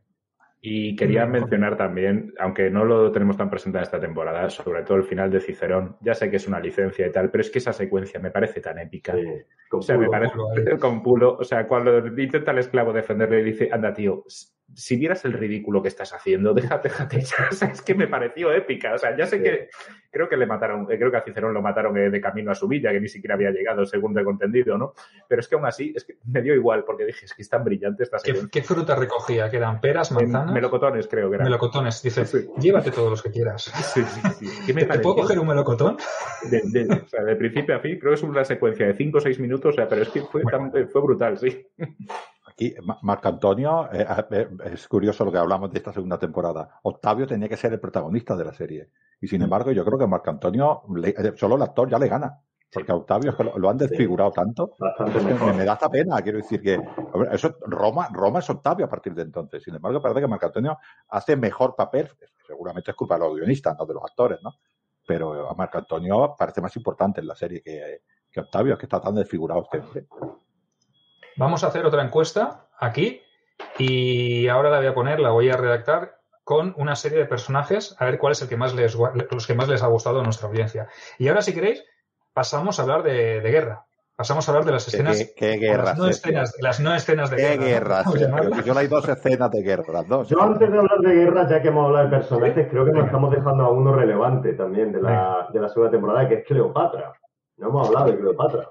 Y quería mencionar también, aunque no lo tenemos tan presente en esta temporada, sobre todo el final de Cicerón. Ya sé que es una licencia y tal, pero es que esa secuencia me parece tan épica. Sí, con o sea, Pulo, me parece Pulo, con Pulo. O sea, cuando intenta el esclavo defenderle y dice, anda, tío, si vieras el ridículo que estás haciendo, déjate, déjate. O sea, es que me pareció épica. O sea, ya sé sí. que creo que le mataron, creo que a Cicerón lo mataron de camino a su villa, que ni siquiera había llegado, según tengo entendido, ¿no? Pero es que aún así, es que me dio igual, porque dije, es que es tan brillante esta secuencia. ¿Qué, qué fruta recogía? ¿Que eran peras, manzanas? En melocotones, creo que eran. Melocotones. Dice, sí. llévate todos los que quieras. Sí, sí, sí. ¿Qué me ¿Te, pareció? ¿Te puedo coger un melocotón? De, de, o sea, de principio a fin, creo que es una secuencia de cinco o seis minutos, o sea, pero es que fue, bueno. tan, fue brutal, sí. Aquí, Marco Antonio, eh, eh, es curioso lo que hablamos de esta segunda temporada. Octavio tenía que ser el protagonista de la serie. Y sin embargo, yo creo que Marco Antonio, le, solo el actor ya le gana. Porque a Octavio es que lo, lo han desfigurado sí. tanto. Es que me, me da esta pena. Quiero decir que eso, Roma, Roma es Octavio a partir de entonces. Sin embargo, parece que Marco Antonio hace mejor papel. Seguramente es culpa de los guionistas, no de los actores, ¿no? Pero a Marco Antonio parece más importante en la serie que, que Octavio, es que está tan desfigurado este hombre. vamos a hacer otra encuesta aquí y ahora la voy a poner, la voy a redactar con una serie de personajes, a ver cuál es el que más les, los que más les ha gustado a nuestra audiencia. Y ahora, si queréis, pasamos a hablar de, de guerra. Pasamos a hablar de las escenas. ¿Qué, qué, qué guerra? Las no, escenas, las no escenas de ¿Qué guerra. ¿Qué guerra? ¿no? Yo hay dos escenas de guerra. Dos Yo antes de hablar de guerra, ya que hemos hablado de personajes, creo que nos estamos dejando a uno relevante también de la, de la segunda temporada, que es Cleopatra. No hemos hablado de Cleopatra.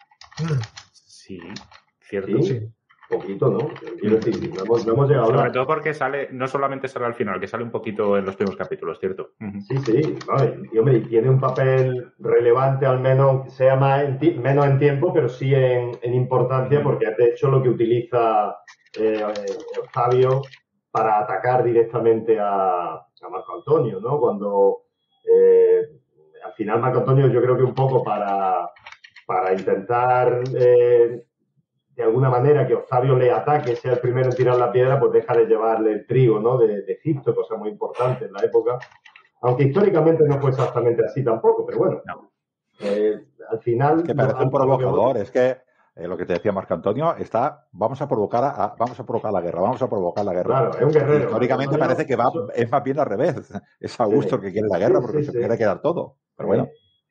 Sí, cierto. Sí, sí. Poquito, ¿no? Quiero decir, no hemos, no hemos llegado a hablar. Sobre todo porque sale, no solamente sale al final, que sale un poquito en los primeros capítulos, ¿cierto? Sí, sí, vale. Y, hombre, tiene un papel relevante, al menos, sea más en ti, menos en tiempo, pero sí en, en importancia, porque es de hecho lo que utiliza eh, Octavio para atacar directamente a, a Marco Antonio, ¿no? Cuando eh, al final Marco Antonio, yo creo que un poco para, para intentar eh, de alguna manera que Octavio le ataque, sea el primero en tirar la piedra, pues deja de llevarle el trigo, ¿no? De, de Egipto, cosa muy importante en la época. Aunque históricamente no fue exactamente así tampoco, pero bueno. No. Eh, al final... Es que parece un provocador, es que eh, lo que te decía Marco Antonio, está, vamos a provocar a, vamos a provocar la guerra, vamos a provocar la guerra. Claro, es un guerrero. Históricamente Antonio, parece que va, eso... es más bien al revés. Es Augusto sí. el que quiere la guerra porque sí, sí, se quiere sí. quedar todo. Pero bueno.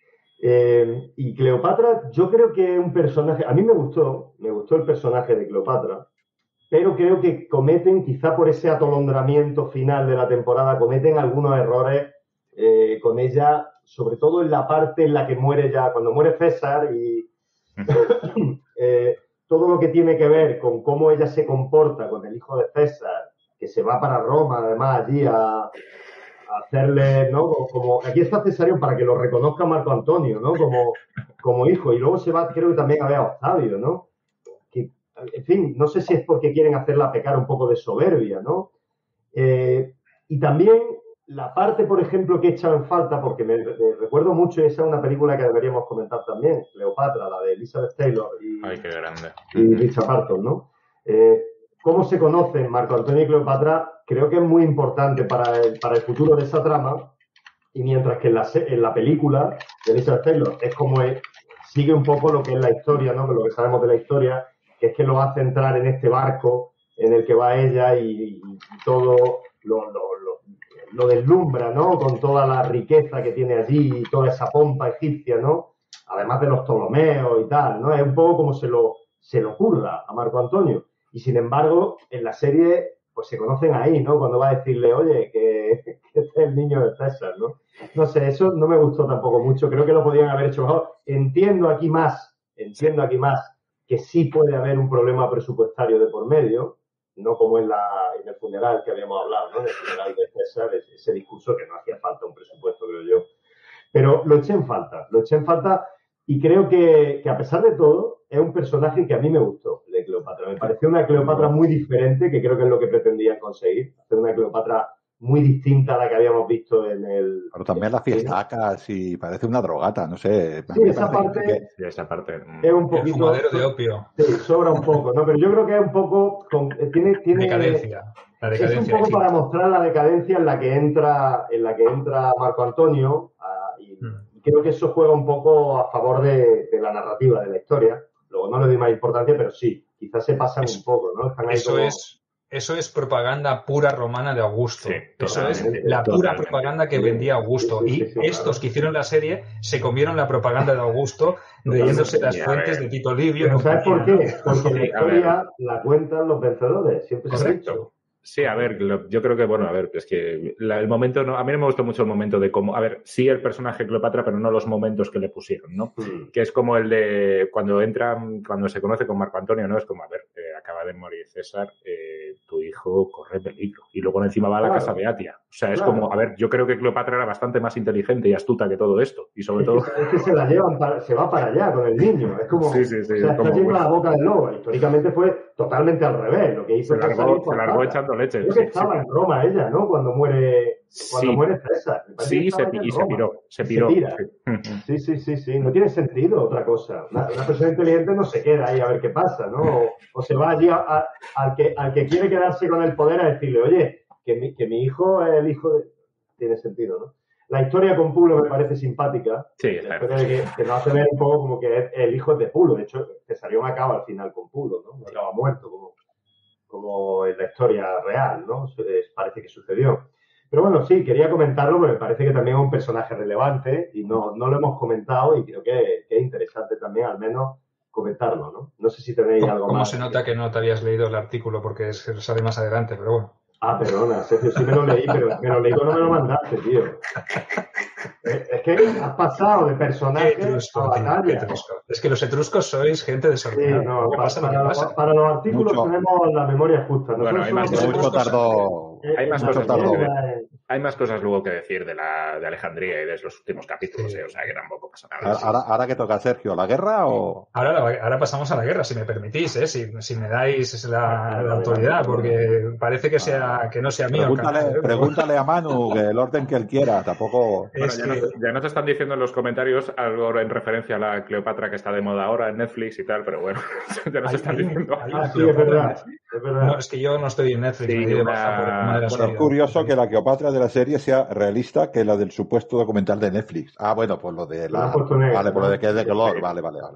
Eh, y Cleopatra, yo creo que es un personaje, a mí me gustó, me gustó el personaje de Cleopatra, pero creo que cometen, quizá por ese atolondramiento final de la temporada, cometen algunos errores eh, con ella, sobre todo en la parte en la que muere ya, cuando muere César y eh, todo lo que tiene que ver con cómo ella se comporta con el hijo de César, que se va para Roma además allí a... hacerle, ¿no? Como, aquí está Cesarión para que lo reconozca Marco Antonio, ¿no? Como, como hijo. Y luego se va, creo que también a ver a Octavio, ¿no? Que, en fin, no sé si es porque quieren hacerla pecar un poco de soberbia, ¿no? Eh, y también la parte, por ejemplo, que he echado en falta, porque me, me recuerdo mucho, esa es una película que deberíamos comentar también, Cleopatra, la de Elizabeth Taylor y, Ay, qué grande. y Richard Barton, ¿no? Eh, ¿Cómo se conocen Marco Antonio y Cleopatra? Creo que es muy importante para el, para el futuro de esa trama, y mientras que en la, en la película de Elizabeth Taylor es como es, sigue un poco lo que es la historia, ¿no? Lo que sabemos de la historia, que es que lo hace entrar en este barco en el que va ella y, y todo lo, lo, lo, lo deslumbra, ¿no? Con toda la riqueza que tiene allí y toda esa pompa egipcia, ¿no? Además de los Ptolomeos y tal, ¿no? Es un poco como se lo, se lo ocurra a Marco Antonio. Y sin embargo, en la serie, pues se conocen ahí, ¿no? Cuando va a decirle, oye, que, que este es el niño de César, ¿no? No sé, eso no me gustó tampoco mucho. Creo que lo podían haber hecho mejor. Entiendo aquí más, entiendo aquí más que sí puede haber un problema presupuestario de por medio, no como en, la, en el funeral que habíamos hablado, ¿no? En el funeral de César, ese, ese discurso que no hacía falta un presupuesto, creo yo. Pero lo eché en falta, lo eché en falta y creo que, que a pesar de todo, es un personaje que a mí me gustó, de Cleopatra. Me pareció una Cleopatra muy diferente, que creo que es lo que pretendían conseguir. Hacer una Cleopatra muy distinta a la que habíamos visto en el... Pero también las fiestacas y parece una drogata, no sé. Sí, esa parte, que... sí, esa parte es un poquito... El fumadero de opio. Sí, sobra un poco, ¿no? Pero yo creo que es un poco... Con, tiene, tiene, decadencia. La decadencia. Es un poco sí. para mostrar la decadencia en la que entra, en la que entra Marco Antonio a, y, mm. y creo que eso juega un poco a favor de, de la narrativa, de la historia. Luego no le doy más importancia, pero sí, quizás se pasan eso, un poco, ¿no? Están ahí eso como... es, eso es propaganda pura romana de Augusto. Sí, eso es totalmente, la pura totalmente. propaganda que vendía Augusto. Sí, sí, sí, y sí, estos claro. que hicieron la serie se comieron la propaganda de Augusto, leyéndose las fuentes de Tito Livio. Pero ¿sabes por qué? Porque Sí, la historia la cuentan los vencedores, siempre se ha dicho. Sí, a ver, lo, yo creo que, bueno, a ver, es que la, el momento, no, a mí no me gustó mucho el momento de cómo, a ver, sí el personaje Cleopatra, pero no los momentos que le pusieron, ¿no? Mm. Que es como el de cuando entran, cuando se conoce con Marco Antonio, ¿no? Es como, a ver, eh, acaba de morir César, eh, tu hijo corre peligro. Y luego encima va a la claro. casa de Atia. O sea, es claro. como, a ver, yo creo que Cleopatra era bastante más inteligente y astuta que todo esto. Y sobre es todo... Que, es que se la llevan, para, se va para allá con el niño. Es como, sí, sí, sí, o sea, como, está yendo pues, a la boca del lobo. Históricamente fue totalmente al revés. Lo que hizo se largó, se largó echando leche. Creo sí, que estaba sí. en Roma ella, ¿no? Cuando muere, cuando sí. muere César. Sí, se, y se piró. Se piró. Se tira. Sí. sí, sí, sí, sí. No tiene sentido otra cosa. Una, una persona inteligente no se queda ahí a ver qué pasa, ¿no? O, o se va allí a, a, al, que, al que quiere quedarse con el poder a decirle, oye, que mi, que mi hijo es el hijo de... Tiene sentido, ¿no? La historia con Pulo me parece simpática. Sí, la historia de que, que nos hace ver un poco como que es el hijo de Pulo. De hecho, Cesarión acaba al final con Pulo, ¿no? No acaba muerto, como, como en la historia real, ¿no? Parece que sucedió. Pero bueno, sí, quería comentarlo porque me parece que también es un personaje relevante y no, no lo hemos comentado y creo que, que es interesante también, al menos, comentarlo, ¿no? No sé si tenéis algo ¿Cómo más. se nota que no te habías leído el artículo? Porque es que sale más adelante, pero bueno. Ah, perdona, Sergio, sí me lo leí, pero me lo leí cuando me lo mandaste, tío. Es que has pasado de personaje etrusco, a batalla. tío, etrusco. Es que los etruscos sois gente desordenada. Sí, no, para, pasa lo que para, pasa. para los artículos Mucho. tenemos la memoria justa. Nosotros Bueno, hay más, somos Mucho tardó. hay más mucho cosas tardó. luego que, hay más cosas luego que decir de la de Alejandría y de los últimos capítulos, Sí. eh, o sea que tampoco pasa nada. Ahora, ahora, ahora que toca Sergio, ¿la guerra o...? Ahora, la- ahora pasamos a la guerra, si me permitís, ¿eh? si, si me dais la, la autoridad, porque parece que sea que no sea mío. el Pregúntale, canal, ¿eh? pregúntale a Manu que el orden que él quiera, tampoco... Bueno, Es ya, que- nos, ya nos están diciendo en los comentarios algo en referencia a la Cleopatra que está de moda ahora en Netflix y tal, pero bueno, ya nos Hay- están hay un- diciendo. hay Ah, una sí, es verdad. Cleopatra. Es verdad. No, es que yo no estoy en Netflix, Sí, me di de una- baja por el tema de la bueno, Es subida. curioso que la Cleopatra de la serie sea realista que la del supuesto documental de Netflix. Ah, bueno, pues lo de Lo han la... puesto negro, Vale, por lo ¿no? de que es de color. Sí. Vale, vale, vale.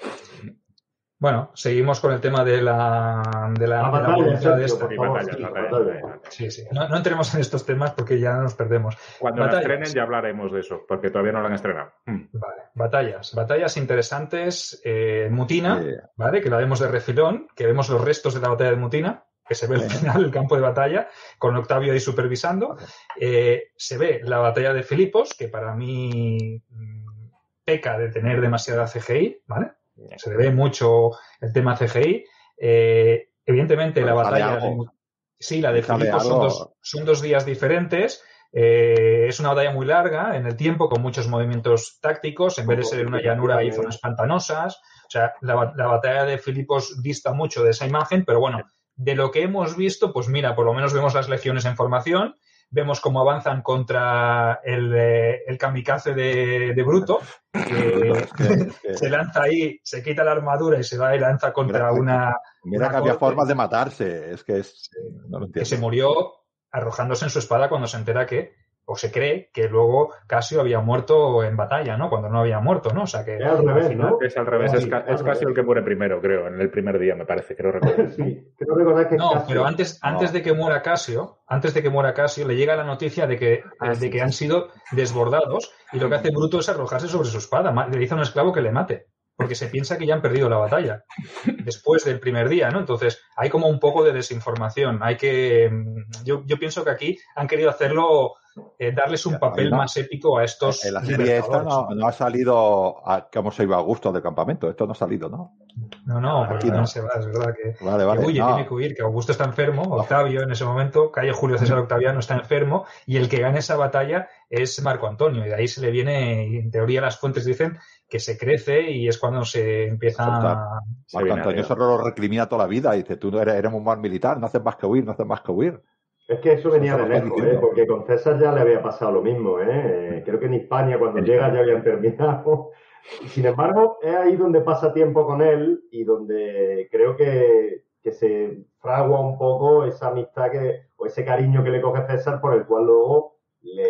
Bueno, seguimos con el tema de la, de la, La de la batalla, voluntad de Sergio, esta. por Sí, favor, batalla, sí, batalla, batalla. batalla. Sí, sí. No, no entremos en estos temas porque ya nos perdemos. Cuando la Batallas. estrenen ya hablaremos de eso, porque todavía no la han estrenado. Mm. Vale, batallas. Batallas interesantes. Eh, Mutina, Sí. ¿vale? Que la vemos de refilón, que vemos los restos de la batalla de Mutina, que se ve al Sí. final el campo de batalla, con Octavio ahí supervisando. Eh, se ve la batalla de Filipos, que para mí mm, peca de tener demasiada C G I, ¿vale? Se le ve mucho el tema C G I. Eh, evidentemente, Pero la sale batalla de, algo. sí, la de Sale Filipos son algo. dos, son dos días diferentes. Eh, es una batalla muy larga en el tiempo, con muchos movimientos tácticos. En vez de ser en una llanura, hay zonas pantanosas. O sea, la, la batalla de Filipos dista mucho de esa imagen, pero bueno, de lo que hemos visto, pues mira, por lo menos vemos las legiones en formación, vemos cómo avanzan contra el, eh, el kamikaze de, de Bruto, que Es que- es que- se lanza ahí, se quita la armadura y se va y lanza contra Mira, una, Mira una que había corte formas de matarse. Es que es... No lo que se entiendo. murió arrojándose en su espada cuando se entera que, o se cree que luego Casio había muerto en batalla, ¿no? Cuando no había muerto, ¿no? O sea que Es al revés, final- ¿no? Es al revés, Sí, es, ca- al es Casio revés. el que muere primero, creo, en el primer día, me parece, creo recordar. Sí, creo recordar que es No, Casio. pero antes, No. antes de que muera Casio, antes de que muera Casio, le llega la noticia de que, Ah, eh, sí, de que sí. han sido desbordados y lo que hace Bruto es arrojarse sobre su espada. Ma- Le dice a un esclavo que le mate, porque se piensa que ya han perdido la batalla después del primer día, ¿no? Entonces, hay como un poco de desinformación. Hay que, mm, yo, yo pienso que aquí han querido hacerlo, eh, darles un Hay papel una- más épico a estos En la serie esta libertadores. no, no ha salido a cómo se iba a gusto del campamento. Esto no ha salido, ¿no? No, no, Aquí porque no. se va, es verdad que, Vale, que vale. huye, No. tiene que huir, que Augusto está enfermo, Octavio en ese momento, Cayo Julio César Octaviano está enfermo, y el que gana esa batalla es Marco Antonio, y de ahí se le viene, y en teoría las fuentes dicen que se crece y es cuando se empieza Soltar. a... Se Marco viene Antonio arriba. solo lo recrimina toda la vida. Y dice, tú no eres, eres un mal militar, no haces más que huir, no haces más que huir. Es que eso venía Eso de lo está lejos, ¿eh? diciendo. Porque con César ya le había pasado lo mismo, ¿eh? Creo que en Hispania cuando llega ya habían terminado. Sin embargo, es ahí donde pasa tiempo con él y donde creo que, que se fragua un poco esa amistad que, o ese cariño que le coge César por el cual luego le...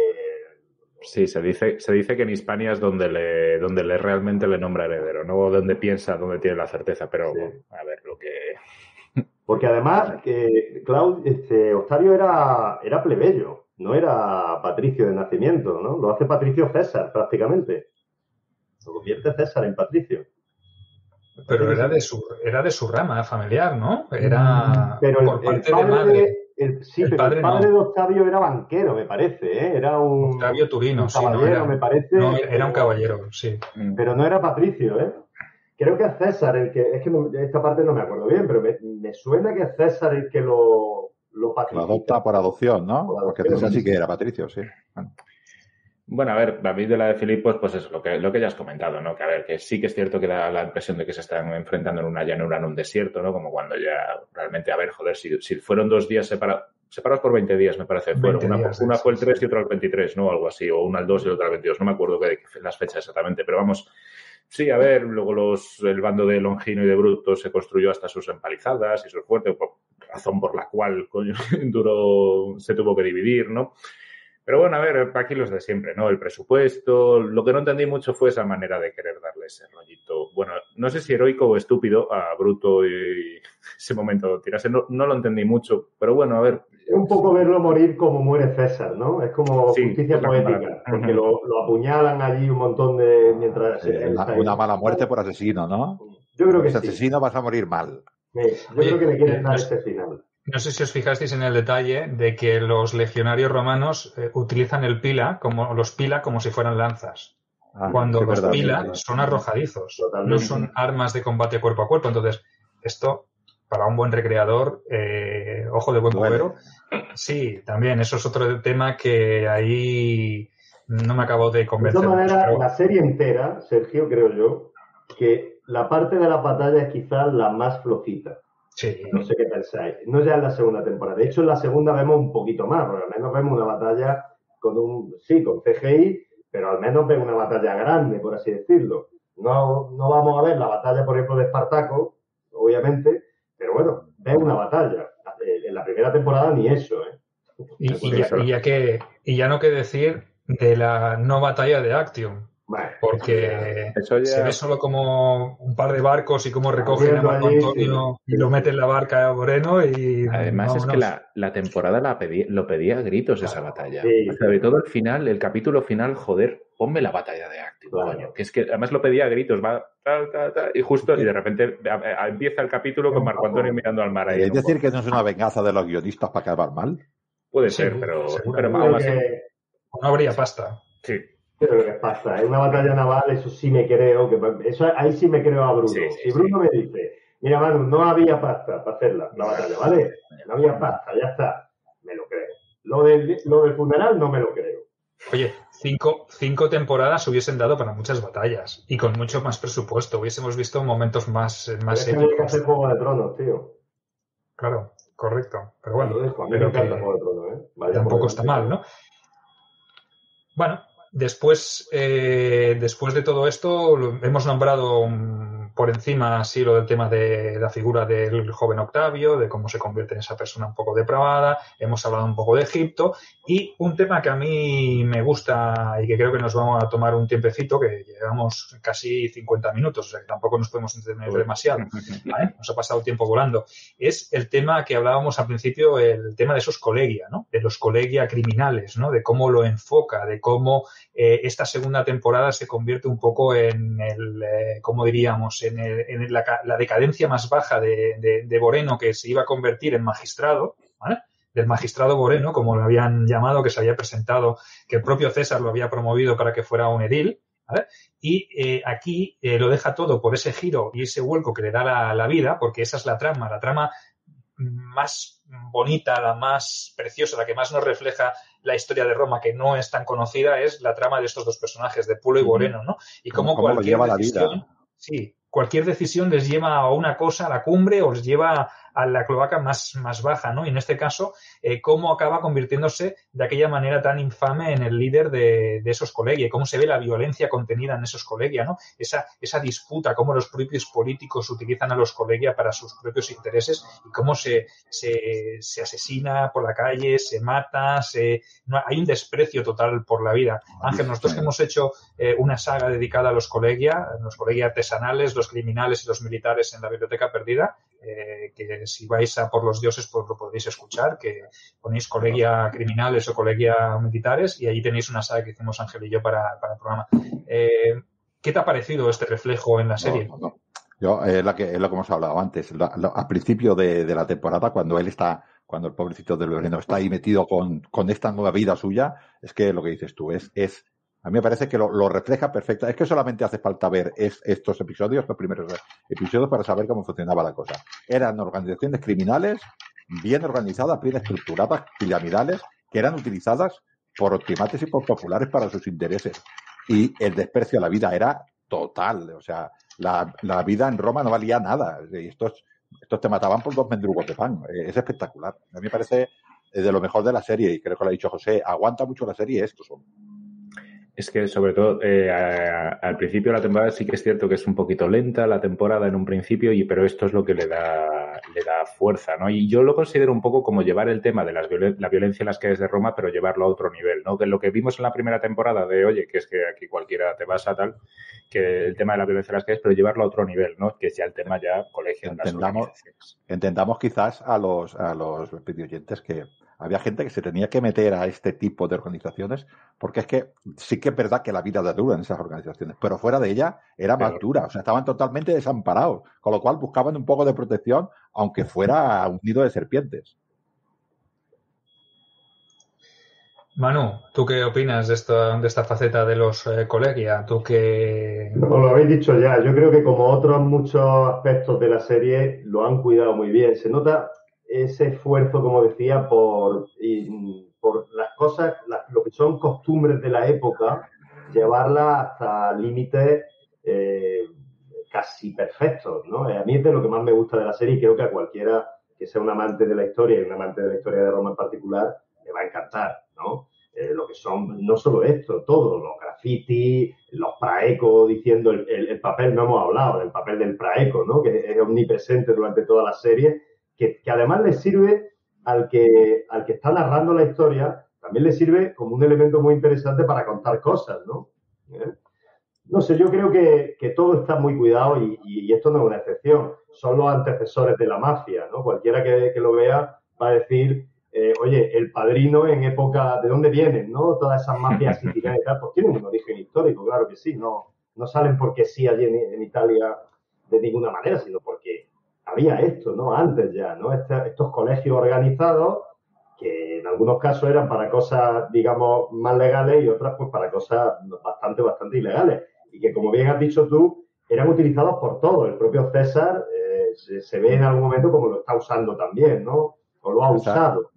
Sí, se dice, se dice que en Hispania es donde le, donde le realmente le nombra heredero, no donde piensa, donde tiene la certeza, pero Sí. a ver, lo que... Porque además, que Claudio, este, Octavio era, era plebeyo, no era patricio de nacimiento, ¿no? Lo hace Patricio César, prácticamente. Lo convierte César en patricio. Pero era de su, era de su rama familiar, ¿no? Era Pero por el, el parte padre de madre. de, el- sí, El pero padre el padre no. de Octavio era banquero, me parece, ¿eh? Era un, Octavio Turino, un sí, no caballero, era, me parece. no, era un pero- caballero, sí. Pero no era patricio, ¿eh? Creo que es César el que... Es que no- esta parte no me acuerdo bien, pero me, me suena que es César el que lo, lo Lo patriciza. adopta por adopción, ¿no? Por Porque adopción, César sí sí. que era Patricio, sí. Bueno. Bueno, a ver, a mí de la de Filipos, pues es lo que, lo que ya has comentado, ¿no? Que a ver, que sí que es cierto que da la impresión de que se están enfrentando en una llanura, en un desierto, ¿no? Como cuando ya realmente, a ver, joder, si, si fueron dos días separados, separados por veinte días, me parece, fueron. veinte Una, días, una sí, fue el sí. tres y otra el veintitrés, ¿no? Algo así, o una al dos y otra al veintidós, no me acuerdo qué, qué- las fechas exactamente, pero vamos, sí, a ver, luego los, el bando de Longino y de Bruto se construyó hasta sus empalizadas y sus fuertes, por razón por la cual, coño, duró, se tuvo que dividir, ¿no? Pero bueno, a ver, aquí los de siempre, ¿no? El presupuesto. Lo que no entendí mucho fue esa manera de querer darle ese rollito. Bueno, no sé si heroico o estúpido a Bruto y ese momento tirarse. No, no lo entendí mucho, pero bueno, a ver. Es un poco verlo morir como muere César, ¿no? Es como Sí, justicia poética, porque lo, lo apuñalan allí un montón de... mientras Sí, él una, está ahí. una mala muerte por asesino, ¿no? Yo creo que Si sí. asesino vas a morir mal. Sí, yo Oye, creo que le quieren eh, dar no, ese final. no sé si os fijasteis en el detalle de que los legionarios romanos eh, utilizan el pila, como los pila, como si fueran lanzas. Ah, Cuando sí, es los verdad. pila Totalmente. son arrojadizos, Totalmente. no son armas de combate cuerpo a cuerpo. Entonces, esto, para un buen recreador, eh, ojo de buen Duele. cubero, sí, también, eso es otro tema que ahí no me acabo de De convencer todas mucho. maneras, Pero, la serie entera, Sergio, creo yo, que la parte de la batalla es quizás la más flojita. sí, No sé qué pensáis. No ya en la segunda temporada. De hecho, en la segunda vemos un poquito más, porque al menos vemos una batalla con un, sí, con C G I, pero al menos vemos una batalla grande, por así decirlo. No, no vamos a ver la batalla, por ejemplo, de Espartaco, obviamente, pero bueno, ves una batalla. En la primera temporada ni eso, ¿eh? y, y ya, y ya que, y ya no qué decir de la no batalla de Actium. Bueno, Porque Eso ya- se ve solo como un par de barcos y cómo recogen a Corriendo Marco allí, Antonio sí, y lo sí, mete sí. en la barca a Moreno y Además es vámonos. que la, la temporada la pedí, lo pedía a gritos esa batalla. Sí, o sea, de sí. todo el final, el capítulo final, joder, ponme la batalla de Actium, Claro. coño. Que es que además lo pedía a gritos, va, tal, tal, tal, y justo, y de repente a- a- empieza el capítulo con Marco Antonio mirando al mar ahí. ¿Queréis en un decir bote. que no es una venganza de los guionistas para acabar mal? Puede Sí, ser, pero, seguramente. pero aún Creo así, que, No habría pasta. sí. creo que pasa. Es una batalla naval, eso sí me creo. que eso Ahí sí me creo a Bruno. Sí, sí, si Bruno me dice, mira, Manu, no había pasta para hacerla, la batalla, ¿vale? No había pasta, ya está. Me lo creo. Lo del, lo del funeral no me lo creo. Oye, cinco, cinco temporadas hubiesen dado para muchas batallas y con mucho más presupuesto. Hubiésemos visto momentos más, Pero más es que no hay que épicos. hacer Juego de Tronos, tío. Claro, correcto. Pero Bueno, bueno, a mí me pero encanta que Juego de Tronos, ¿eh? Vaya tampoco por está delante. mal, ¿no? Bueno, después, eh, después de todo esto, lo- hemos nombrado um, por encima así lo del tema de la figura del joven Octavio, de cómo se convierte en esa persona un poco depravada, hemos hablado un poco de Egipto y un tema que a mí me gusta y que creo que nos vamos a tomar un tiempecito, que llevamos casi cincuenta minutos, o sea que tampoco nos podemos entretener demasiado, ¿vale? Nos ha pasado el tiempo volando. Es el tema que hablábamos al principio, el tema de esos colegia, ¿no? De los colegia criminales, ¿no? De cómo lo enfoca, de cómo eh, esta segunda temporada se convierte un poco en el, eh, ¿cómo diríamos? En, el, en la, la decadencia más baja de, de, de Moreno, que se iba a convertir en magistrado, ¿vale? Del magistrado Moreno, como lo habían llamado, que se había presentado, que el propio César lo había promovido para que fuera un edil, ¿vale? Y eh, aquí eh, lo deja todo por ese giro y ese vuelco que le da la, la vida, porque esa es la trama, la trama más bonita, la más preciosa, la que más nos refleja la historia de Roma, que no es tan conocida, es la trama de estos dos personajes, de Pulo y Moreno, ¿no? Y cómo, ¿Cómo, cómo lo cualquier lleva decisión, la vida? sí, cualquier decisión les lleva a una cosa, a la cumbre, o les lleva a la cloaca más, más baja, ¿no? Y en este caso, eh, cómo acaba convirtiéndose de aquella manera tan infame en el líder de, de esos colegios, cómo se ve la violencia contenida en esos colegios, ¿no? Esa, esa disputa, cómo los propios políticos utilizan a los colegios para sus propios intereses y cómo se, se, se asesina por la calle, se mata, se, no, hay un desprecio total por la vida. Ángel, nosotros que hemos hecho eh, una saga dedicada a los colegios, los colegios artesanales, los criminales y los militares en la Biblioteca Perdida, eh, que si vais a por los dioses pues lo podéis escuchar, que ponéis colegia criminales o colegia militares y ahí tenéis una saga que hicimos Ángel y yo para, para el programa. Eh, ¿Qué te ha parecido este reflejo en la serie? No, no, no. Yo, es, la que, es lo que hemos hablado antes. La, la, al principio de, de la temporada, cuando él está, cuando el pobrecito del Moreno está ahí metido con, con esta nueva vida suya, es que lo que dices tú es, es a mí me parece que lo, lo refleja perfecta. Es que solamente hace falta ver es, estos episodios, los primeros episodios, para saber cómo funcionaba la cosa. Eran organizaciones criminales bien organizadas, bien estructuradas, piramidales, que eran utilizadas por optimates y por populares para sus intereses. Y el desprecio a la vida era total. O sea, la, la vida en Roma no valía nada. Y estos, estos te mataban por dos mendrugos de pan. Es espectacular. A mí me parece de lo mejor de la serie, y creo que lo ha dicho José, aguanta mucho la serie estos son. Es que, sobre todo, eh, a, a, al principio de la temporada sí que es cierto que es un poquito lenta la temporada en un principio, y pero esto es lo que le da le da fuerza, ¿no? Y yo lo considero un poco como llevar el tema de las violen- la violencia en las calles de Roma, pero llevarlo a otro nivel, ¿no? Que lo que vimos en la primera temporada de, oye, que es que aquí cualquiera te vas a tal, que el tema de la violencia en las calles, pero llevarlo a otro nivel, ¿no? Que es ya el tema ya colegio en las organizaciones. Entendamos quizás a los, a los videoyentes que había gente que se tenía que meter a este tipo de organizaciones, porque es que sí que es verdad que la vida era dura en esas organizaciones, pero fuera de ella era más Claro. dura, o sea, estaban totalmente desamparados, con lo cual buscaban un poco de protección, aunque fuera un nido de serpientes. Manu, ¿tú qué opinas de, esto, de esta faceta de los eh, colegia? ¿Tú qué...? No, lo habéis dicho ya. Yo creo que como otros muchos aspectos de la serie lo han cuidado muy bien. Se nota ese esfuerzo, como decía, por, y, por las cosas, las, lo que son costumbres de la época, llevarlas hasta límites eh, casi perfectos, ¿no? A mí es de lo que más me gusta de la serie y creo que a cualquiera que sea un amante de la historia y un amante de la historia de Roma en particular le va a encantar, ¿no? Eh, lo que son, no solo esto, todo, los graffiti, los praecos diciendo el, el, el papel, no hemos hablado del papel del praeco, ¿no? Que es omnipresente durante toda la serie, que, que además le sirve al que, al que está narrando la historia, también le sirve como un elemento muy interesante para contar cosas, ¿no? ¿Eh? No sé, yo creo que, que todo está muy cuidado y, y, y esto no es una excepción. Son los antecesores de la mafia, ¿no? Cualquiera que, que lo vea va a decir... Eh, oye, El Padrino en época, ¿de dónde vienen, no? Todas esas mafias sicilianas y tal, pues tienen un origen histórico, claro que sí, no, no salen porque sí allí en, en Italia de ninguna manera, sino porque había esto, ¿no? Antes ya, ¿no? Este, estos colegios organizados que en algunos casos eran para cosas, digamos, más legales y otras pues para cosas bastante, bastante ilegales. Y que, como bien has dicho tú, eran utilizados por todos. El propio César eh, se, se ve en algún momento como lo está usando también, ¿no? O lo ha César, usado.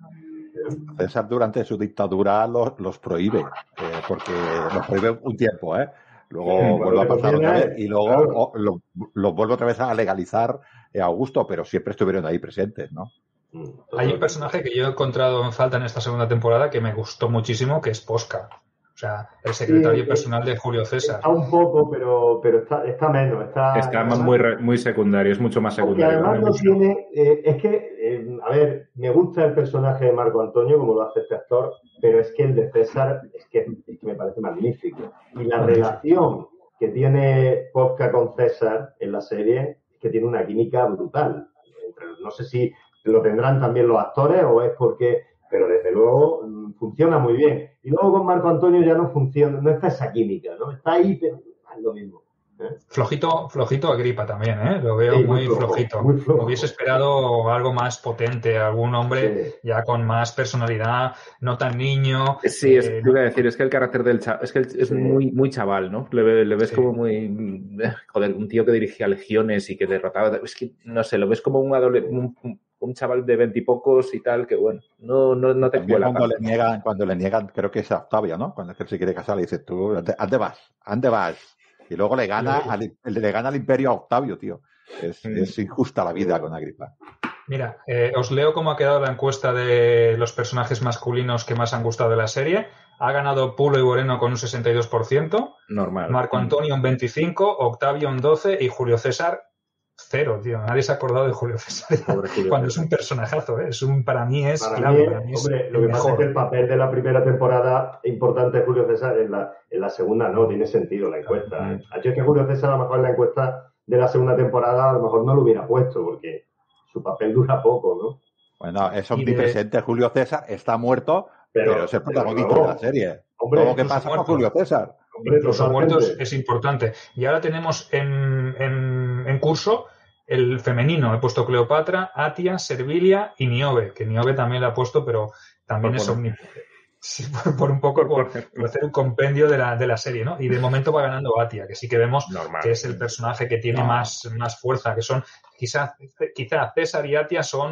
César durante su dictadura los, los prohíbe, eh, porque los prohíbe un tiempo, ¿eh? Luego Sí, vuelve a pasar otra vez y luego claro. oh, los lo vuelve otra vez a legalizar eh, Augusto, pero siempre estuvieron ahí presentes, ¿no? Hay un personaje que yo he encontrado en falta en esta segunda temporada que me gustó muchísimo, que es Posca. O sea, el secretario Sí, personal de Julio César. Está un poco, pero, pero está, está menos. Está, Está además, muy, muy secundario, es mucho más porque secundario. además ¿no? no tiene... Eh, es que, eh, a ver, me gusta el personaje de Marco Antonio, como lo hace este actor, pero es que el de César es que, es que me parece magnífico. Y la relación que tiene Posca con César en la serie es que tiene una química brutal. No sé si lo tendrán también los actores o es porque... Pero desde luego funciona muy bien. Y luego con Marco Antonio ya no funciona, no está esa química, ¿no? Está ahí, pero es lo mismo. ¿eh? Flojito, flojito Agripa también, ¿eh? Lo veo Sí, muy, muy flojo, flojito. muy flojo. Me hubiese esperado algo más potente, algún hombre Sí. ya con más personalidad, no tan niño. Sí, es, eh, te iba a decir, es que el carácter del chaval, es que es Sí. muy, muy chaval, ¿no? Le, le ves Sí. como muy, joder, un tío que dirigía legiones y que derrotaba, es que, no sé, lo ves como un adolescente, un, un chaval de veintipocos y tal, que bueno, no, no, no te También cuela cuando tanto. le niegan, cuando le niegan, creo que es a Octavia, ¿no? Cuando es que él se quiere casar, le dices tú, ¿a dónde vas? ¿A dónde vas? Y luego le gana, Luego- al, le gana al imperio a Octavio, tío. Es, Mm. es injusta la vida con Agripa. Mira, eh, os leo cómo ha quedado la encuesta de los personajes masculinos que más han gustado de la serie. Ha ganado Pulo y Moreno con un sesenta y dos por ciento, Normal. Marco Antonio un veinticinco por ciento, Octavio un doce por ciento y Julio César cero, tío. Nadie se ha acordado de Julio César Pobre Julio cuando César. es un personajazo, ¿eh? Es un, para mí es Para clave, mí, para mí es hombre, lo el que pasa es mejor. que el papel de la primera temporada importante de Julio César en la, en la segunda no tiene sentido la encuesta. Mm. ¿eh? Yo es que Julio César a lo mejor en la encuesta de la segunda temporada a lo mejor no lo hubiera puesto porque su papel dura poco, ¿no? Bueno, es Y de- omnipresente. Julio César está muerto, Pero- pero, es el pero protagonista no. de la serie. Hombre, Todo lo que incluso pasa con muerto. Julio César. Hombre, Incluso totalmente. muertos es importante. Y ahora tenemos en, en, en curso el femenino. He puesto Cleopatra, Atia, Servilia y Niobe, que Niobe también la he puesto, pero también Por es poner. omnipresente. Sí, por, por un poco, Por por, poner. por hacer un compendio de la, de la serie, ¿no? Y de momento va ganando Atia, que sí que vemos Normal. que es el personaje que tiene No. más, más fuerza, que son, quizá, quizá César y Atia son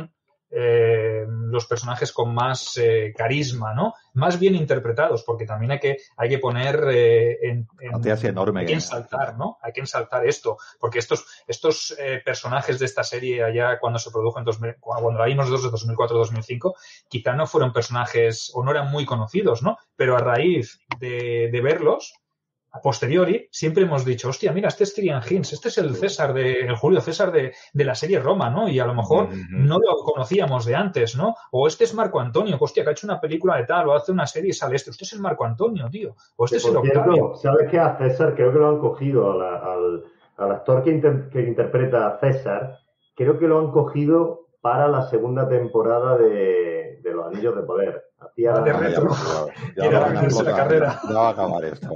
eh, los personajes con más eh, carisma, ¿no? Más bien interpretados, porque también hay que, hay que poner eh, en, en enorme, hay que ensaltar, ¿no? Hay que ensaltar esto, porque estos, estos eh, personajes de esta serie allá cuando se produjo en dos mil, cuando la vimos nosotros de dos mil cuatro a dos mil cinco, quizá no fueron personajes o no eran muy conocidos, ¿no? Pero a raíz de, de verlos, a posteriori, siempre hemos dicho, hostia, mira, este es Tyrion Hinds, este es el César de, el Julio César de, de la serie Roma, ¿no? Y a lo mejor uh-huh. no lo conocíamos de antes, ¿no? O este es Marco Antonio, hostia, que ha hecho una película de tal, o hace una serie y sale este, este es el Marco Antonio, tío, o este sí, es el Octavio. Cierto, ¿sabes qué? A César creo que lo han cogido, a la, al, al actor que, inter, que interpreta a César, creo que lo han cogido para la segunda temporada de, de Los Anillos de Poder. Hacía de la, retro. Ya, ya, ya, va ya, la carrera. Ya va a acabar esto.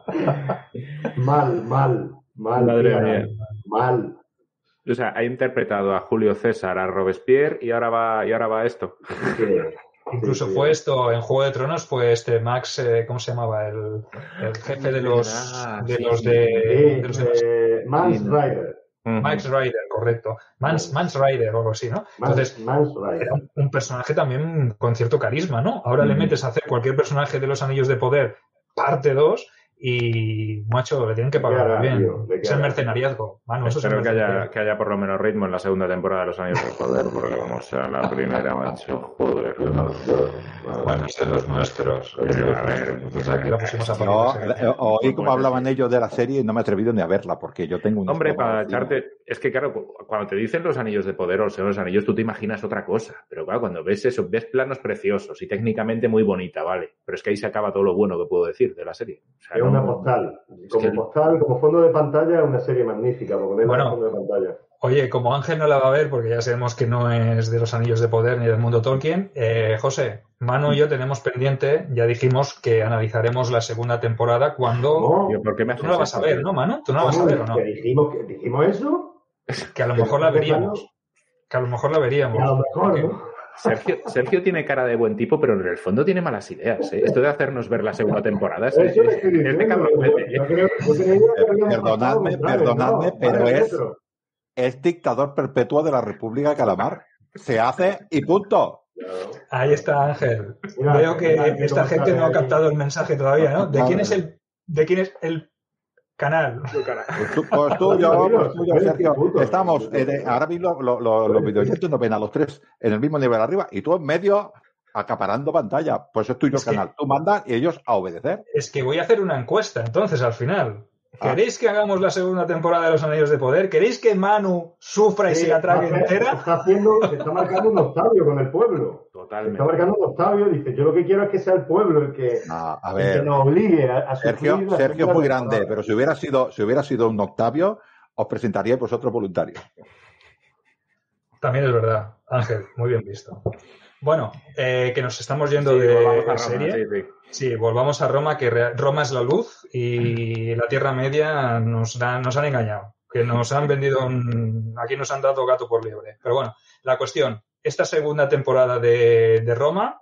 Mal, mal, mal. Madre tía, mía. Mal. O sea, ha interpretado a Julio César, a Robespierre y ahora va, y ahora va esto. Sí. Incluso sí, sí. fue esto, en Juego de Tronos fue este Max, eh, ¿cómo se llamaba? El, el jefe de los de sí, los sí, de, sí, de, los de eh, Mans sí, Rider. Max Rider, correcto. Mans, Mans Rider o algo así, ¿no? Entonces, Mans, Mans Rider. era un, un personaje también con cierto carisma, ¿no? Ahora mm. le metes a hacer cualquier personaje de los Anillos de Poder, parte dos, y, macho, le tienen que pagar hará, bien. tío, es el mercenariazgo. Mano, eso Espero es que haya, que haya por lo menos ritmo en la segunda temporada de los Anillos de Poder, porque vamos a la primera, macho. Joder. Bueno, este es los nuestros. Oye, a ver, pues aquí la pusimos a no, oí como hablaban ellos de la serie y no me he atrevido ni a verla, porque yo tengo un... Hombre, para echarte... Es que, claro, cuando te dicen los Anillos de Poder o el Señor de los Anillos, tú te imaginas otra cosa. Pero claro, cuando ves eso, ves planos preciosos y técnicamente muy bonita, ¿vale? Pero es que ahí se acaba todo lo bueno que puedo decir de la serie. O sea, es no... una postal. Como es que... postal, como fondo de pantalla, es una serie magnífica, porque no bueno, fondo de pantalla. Oye, como Ángel no la va a ver, porque ya sabemos que no es de los Anillos de Poder ni del mundo Tolkien, eh, José, Manu y yo tenemos pendiente, ya dijimos que analizaremos la segunda temporada cuando... ¿No? Yo, ¿por qué me Tú no la vas a ver, ¿no, Manu? ¿Tú no la vas a ver o no? ¿Que dijimos, que dijimos eso? Que a lo mejor la veríamos. Que a lo mejor la veríamos. Que a lo mejor, ¿no? Sergio, Sergio tiene cara de buen tipo, pero en el fondo tiene malas ideas, ¿eh? Esto de hacernos ver la segunda temporada es, es, es, es de cabrón. Perdonadme, perdonadme, pero es, es dictador perpetuo de la República de Calamar. Se hace y punto. Ahí está, Ángel. Mira, Veo que mira, esta gente no ha captado el mensaje todavía, ¿no? ¿De quién es el, de quién es el canal? Pues, tú, pues tuyo, pues tuyo, Sergio. Estamos, eh, ahora mismo lo, lo, los videoyentes nos ven a los tres en el mismo nivel arriba y tú en medio acaparando pantalla. Pues es tuyo el canal. Tú mandas y ellos a obedecer. Es que voy a hacer una encuesta, entonces, al final. ¿Queréis ah. que hagamos la segunda temporada de Los Anillos de Poder? ¿Queréis que Manu sufra y sí, se la trague está, entera? Está haciendo, se está marcando un Octavio con el pueblo. Totalmente. Se está marcando un Octavio. Dice, yo lo que quiero es que sea el pueblo el que, no, a ver, el que nos obligue a, a Sergio, sufrir. Sergio es muy grande, pero si hubiera sido, si hubiera sido un Octavio, os presentaríais vosotros voluntarios. También es verdad, Ángel, muy bien visto. Bueno, eh, que nos estamos yendo sí, de Roma, serie. Sí, sí. Sí, volvamos a Roma, que Roma es la luz y la Tierra Media nos, da, nos han engañado, que nos han vendido, un, aquí nos han dado gato por liebre. Pero bueno, la cuestión, esta segunda temporada de, de Roma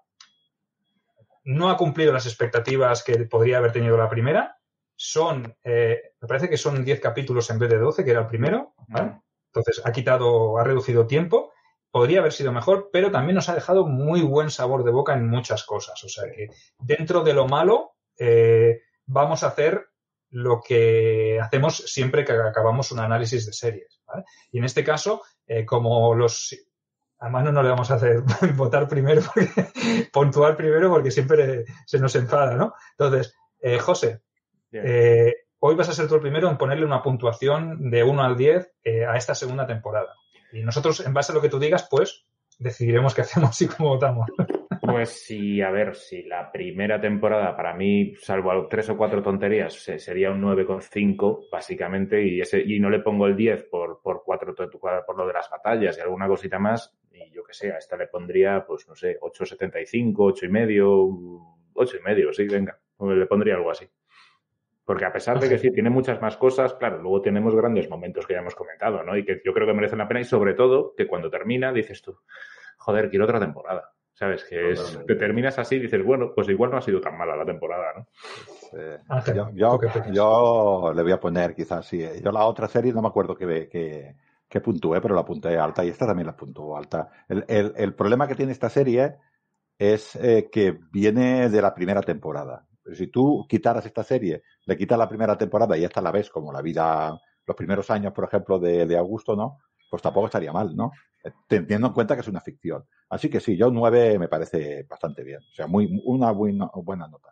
no ha cumplido las expectativas que podría haber tenido la primera. Son, eh, me parece que son diez capítulos en vez de doce, que era el primero, ¿vale? Entonces ha quitado, ha reducido tiempo. Podría haber sido mejor, pero también nos ha dejado muy buen sabor de boca en muchas cosas. O sea que dentro de lo malo eh, vamos a hacer lo que hacemos siempre que acabamos un análisis de series, ¿vale? Y en este caso, eh, como los... A Manu no le vamos a hacer votar primero, porque, puntuar primero, porque siempre se nos enfada, ¿no? Entonces, eh, José, eh, hoy vas a ser tú el primero en ponerle una puntuación de uno al diez eh, a esta segunda temporada. Y nosotros, en base a lo que tú digas, pues decidiremos qué hacemos y cómo votamos. Pues sí, a ver, si la primera temporada para mí, salvo tres o cuatro tonterías, sería un nueve coma cinco, básicamente, y ese y no le pongo el diez por, por, cuatro, por lo de las batallas y alguna cosita más, y yo qué sé, a esta le pondría, pues no sé, ocho coma setenta y cinco, ocho y medio, ocho y medio, sí, venga, le pondría algo así. Porque a pesar de que sí, tiene muchas más cosas, claro, luego tenemos grandes momentos que ya hemos comentado, ¿no? Y que yo creo que merecen la pena y sobre todo que cuando termina dices tú, joder, quiero otra temporada, ¿sabes? Que es, te terminas así y dices, bueno, pues igual no ha sido tan mala la temporada, ¿no? Eh, yo, yo, yo le voy a poner quizás, sí. Yo la otra serie no me acuerdo que, que, que puntué, pero la puntué alta y esta también la puntuó alta. El, el, el problema que tiene esta serie es eh, que viene de la primera temporada. Si tú quitaras esta serie, le quitas la primera temporada y esta la ves como la vida, los primeros años, por ejemplo, de, de Augusto, ¿no? Pues tampoco estaría mal, ¿no? Teniendo en cuenta que es una ficción. Así que sí, yo nueve me parece bastante bien. O sea, muy una buena, buena nota.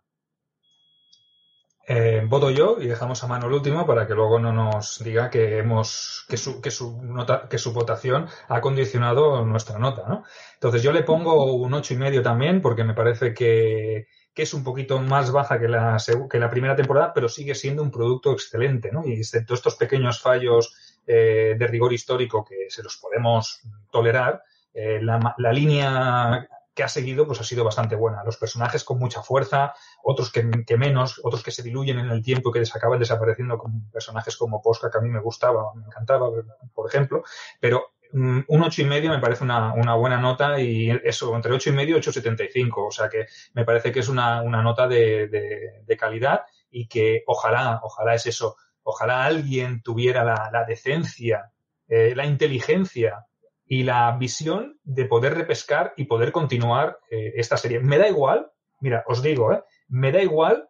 Eh, voto yo y dejamos a mano el último para que luego no nos diga que hemos que su, que su nota que su votación ha condicionado nuestra nota, ¿no? Entonces yo le pongo un ocho y medio también porque me parece que, que es un poquito más baja que la que la primera temporada, pero sigue siendo un producto excelente, ¿no? Y excepto estos pequeños fallos eh, de rigor histórico que se los podemos tolerar, eh, la, la línea que ha seguido pues ha sido bastante buena. Los personajes con mucha fuerza, otros que, que menos, otros que se diluyen en el tiempo y que acaban desapareciendo, con personajes como Posca, que a mí me gustaba, me encantaba, por ejemplo, pero um, un ocho y medio me parece una, una buena nota y eso, entre ocho y medio y ocho setenta y cinco, o sea que me parece que es una, una nota de, de, de calidad y que ojalá, ojalá es eso, ojalá alguien tuviera la, la decencia, eh, la inteligencia y la visión de poder repescar y poder continuar eh, esta serie. Me da igual, mira, os digo, eh, me da igual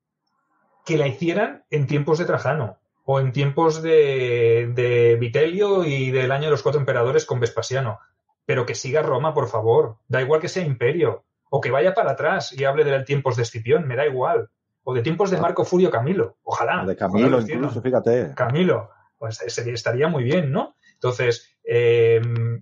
que la hicieran en tiempos de Trajano o en tiempos de, de Vitelio y del año de los cuatro emperadores con Vespasiano, pero que siga Roma, por favor. Da igual que sea Imperio o que vaya para atrás y hable de tiempos de Escipión, me da igual. O de tiempos de Marco Furio Camilo, ojalá. De Camilo ojalá incluso, fíjate. Camilo, pues estaría muy bien, ¿no? Entonces, eh,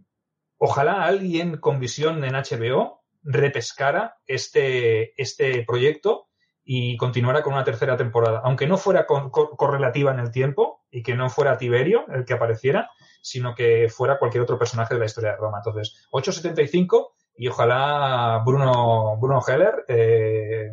ojalá alguien con visión en H B O repescara este, este proyecto y continuara con una tercera temporada, aunque no fuera co- co- correlativa en el tiempo y que no fuera Tiberio el que apareciera, sino que fuera cualquier otro personaje de la historia de Roma. Entonces, ocho setenta y cinco y ojalá Bruno, Bruno Heller eh,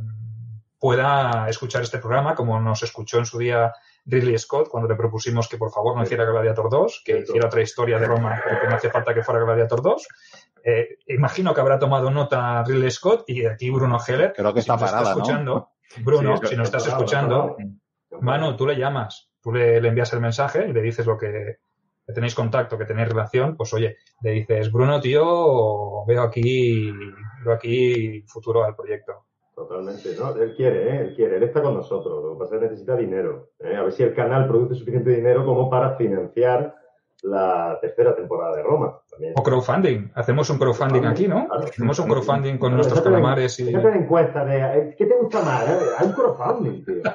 pueda escuchar este programa como nos escuchó en su día Ridley Scott cuando le propusimos que por favor no hiciera Gladiator dos, que hiciera otra historia de Roma, pero que no hace falta que fuera Gladiator dos. Eh, imagino que habrá tomado nota Ridley Scott y aquí Bruno Heller. Creo que está si nos parada, está escuchando, ¿no? Bruno, Sí, si nos estás parado, escuchando, Manu, tú le llamas, tú le, le envías el mensaje y le dices lo que, que tenéis contacto, que tenéis relación, pues oye, le dices, Bruno, tío, veo aquí, veo aquí futuro al proyecto. Totalmente, ¿no? Él quiere, ¿eh? Él quiere, él está con nosotros. Lo que pasa es que necesita dinero. ¿eh? A ver si el canal produce suficiente dinero como para financiar la tercera temporada de Roma. También. O crowdfunding. Hacemos un crowdfunding aquí, ¿no? Claro. Hacemos un crowdfunding con Claro, nuestros déjate calamares en, y... déjate en encuesta de ¿qué te gusta más? ¿eh? Hay un crowdfunding, tío.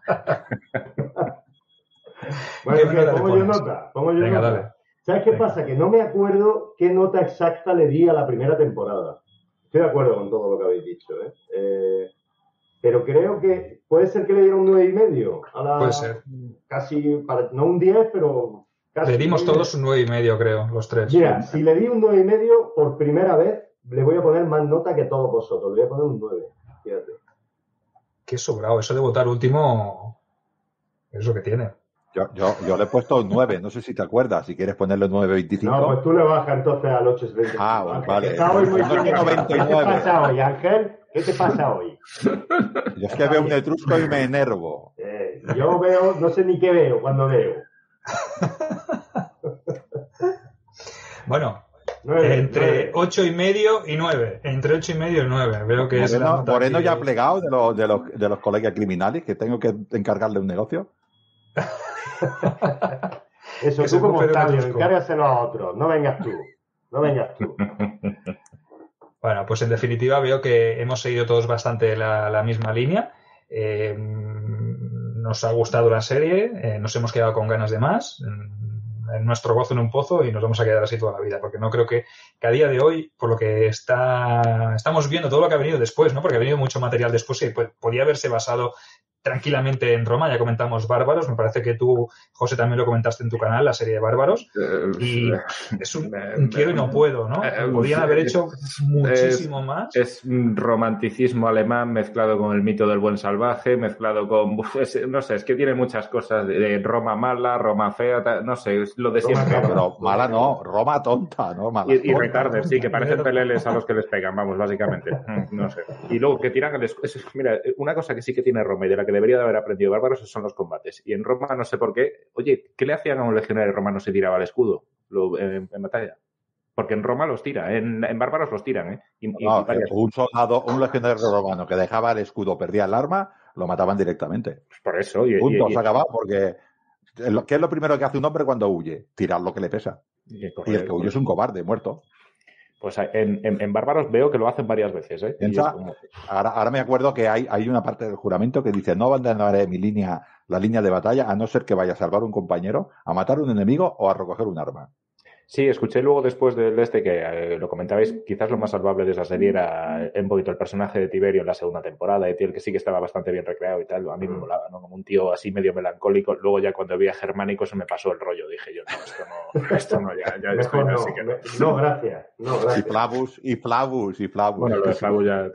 Bueno, ¿Qué ¿qué? nota le ¿Pongo yo pones? nota? ¿Pongo yo Venga, nota? dale. ¿Sabes qué Venga. pasa? Que no me acuerdo qué nota exacta le di a la primera temporada. Estoy de acuerdo con todo lo que habéis dicho, ¿eh? eh pero creo que puede ser que le diera un nueve y medio. A la, Puede ser. Casi, para, no un diez, pero casi. Le dimos nueve. todos un nueve y medio, creo, los tres. Mira, si le di un nueve y medio por primera vez, le voy a poner más nota que todos vosotros. Le voy a poner un nueve. Fíjate. Qué sobrado. Eso de votar último es lo que tiene. Yo, yo, yo le he puesto un nueve, no sé si te acuerdas, si quieres ponerle nueve veinticinco. No, pues tú le bajas entonces al ocho setenta y cinco. Ah, bueno, vale. Está hoy muy No, bien. noventa y nueve. ¿Qué te pasa hoy, Ángel? ¿Qué te pasa hoy? Yo es que veo un etrusco y me enervo. Eh, yo veo, no sé ni qué veo cuando veo. Bueno, Nueve, entre nueve. ocho y medio y nueve. Entre ocho y medio y nueve. Veo que es la Moreno, nota Moreno que- ya ha plegado de los, de, los, de los colegas criminales, que tengo que encargarle un negocio. Eso, que se tú como ocupe de un Octavio, etrusco. encárgaselo a otros. No vengas tú. No vengas tú. Bueno, pues en definitiva veo que hemos seguido todos bastante la, la misma línea. Eh, nos ha gustado la serie, eh, nos hemos quedado con ganas de más. En nuestro gozo en un pozo y nos vamos a quedar así toda la vida, porque no creo que, que a día de hoy, por lo que está estamos viendo todo lo que ha venido después, ¿no? Porque ha venido mucho material después y pues, podía haberse basado tranquilamente en Roma. Ya comentamos Bárbaros, me parece que tú, José, también lo comentaste en tu canal, la serie de Bárbaros, y es un, un quiero y no puedo, ¿no? Podían haber hecho muchísimo es, más. Es un romanticismo alemán mezclado con el mito del buen salvaje, mezclado con, es, no sé, es que tiene muchas cosas de, de Roma mala, Roma fea, no sé, es lo de Roma siempre. cabra. Pero mala no, Roma tonta, ¿no? Mala Y, y tonta. retarder, sí, que parecen peleles a los que les pegan, vamos, básicamente. No sé. Y luego que tiran el escudo. Mira, una cosa que sí que tiene Roma y de la que debería de haber aprendido Bárbaros son los combates. Y en Roma no sé por qué, oye, ¿qué le hacían a un legionario romano si tiraba el escudo? lo, en, en batalla. Porque en Roma los tira, en, en Bárbaros los tiran, ¿eh? Y, No, y un soldado, un legionario romano que dejaba el escudo, perdía el arma, lo mataban directamente. Pues por eso. Y, Punto, y, y, se acaba porque... ¿Qué es lo primero que hace un hombre cuando huye? Tirar lo que le pesa. y, Y el que huye es un cobarde, muerto. Pues en, en, en Bárbaros veo que lo hacen varias veces, ¿eh? Piensa, como... ahora, ahora me acuerdo que hay, hay una parte del juramento que dice: no abandonaré mi línea, la línea de batalla, a no ser que vaya a salvar a un compañero, a matar a un enemigo o a recoger un arma. Sí, escuché luego después de este que eh, lo comentabais, quizás lo más salvable de esa serie era un poquito el personaje de Tiberio en la segunda temporada, y tío, el que sí que estaba bastante bien recreado y tal, a mí me molaba, ¿no? Como un tío así medio melancólico. Luego ya cuando vi a Germánico se me pasó el rollo, dije yo, no, esto no, esto no, ya, ya estoy no, así que no. No, gracias, no, gracias. Y Flavus, y Flavus, y Flavus. Bueno, lo de Flavus ya...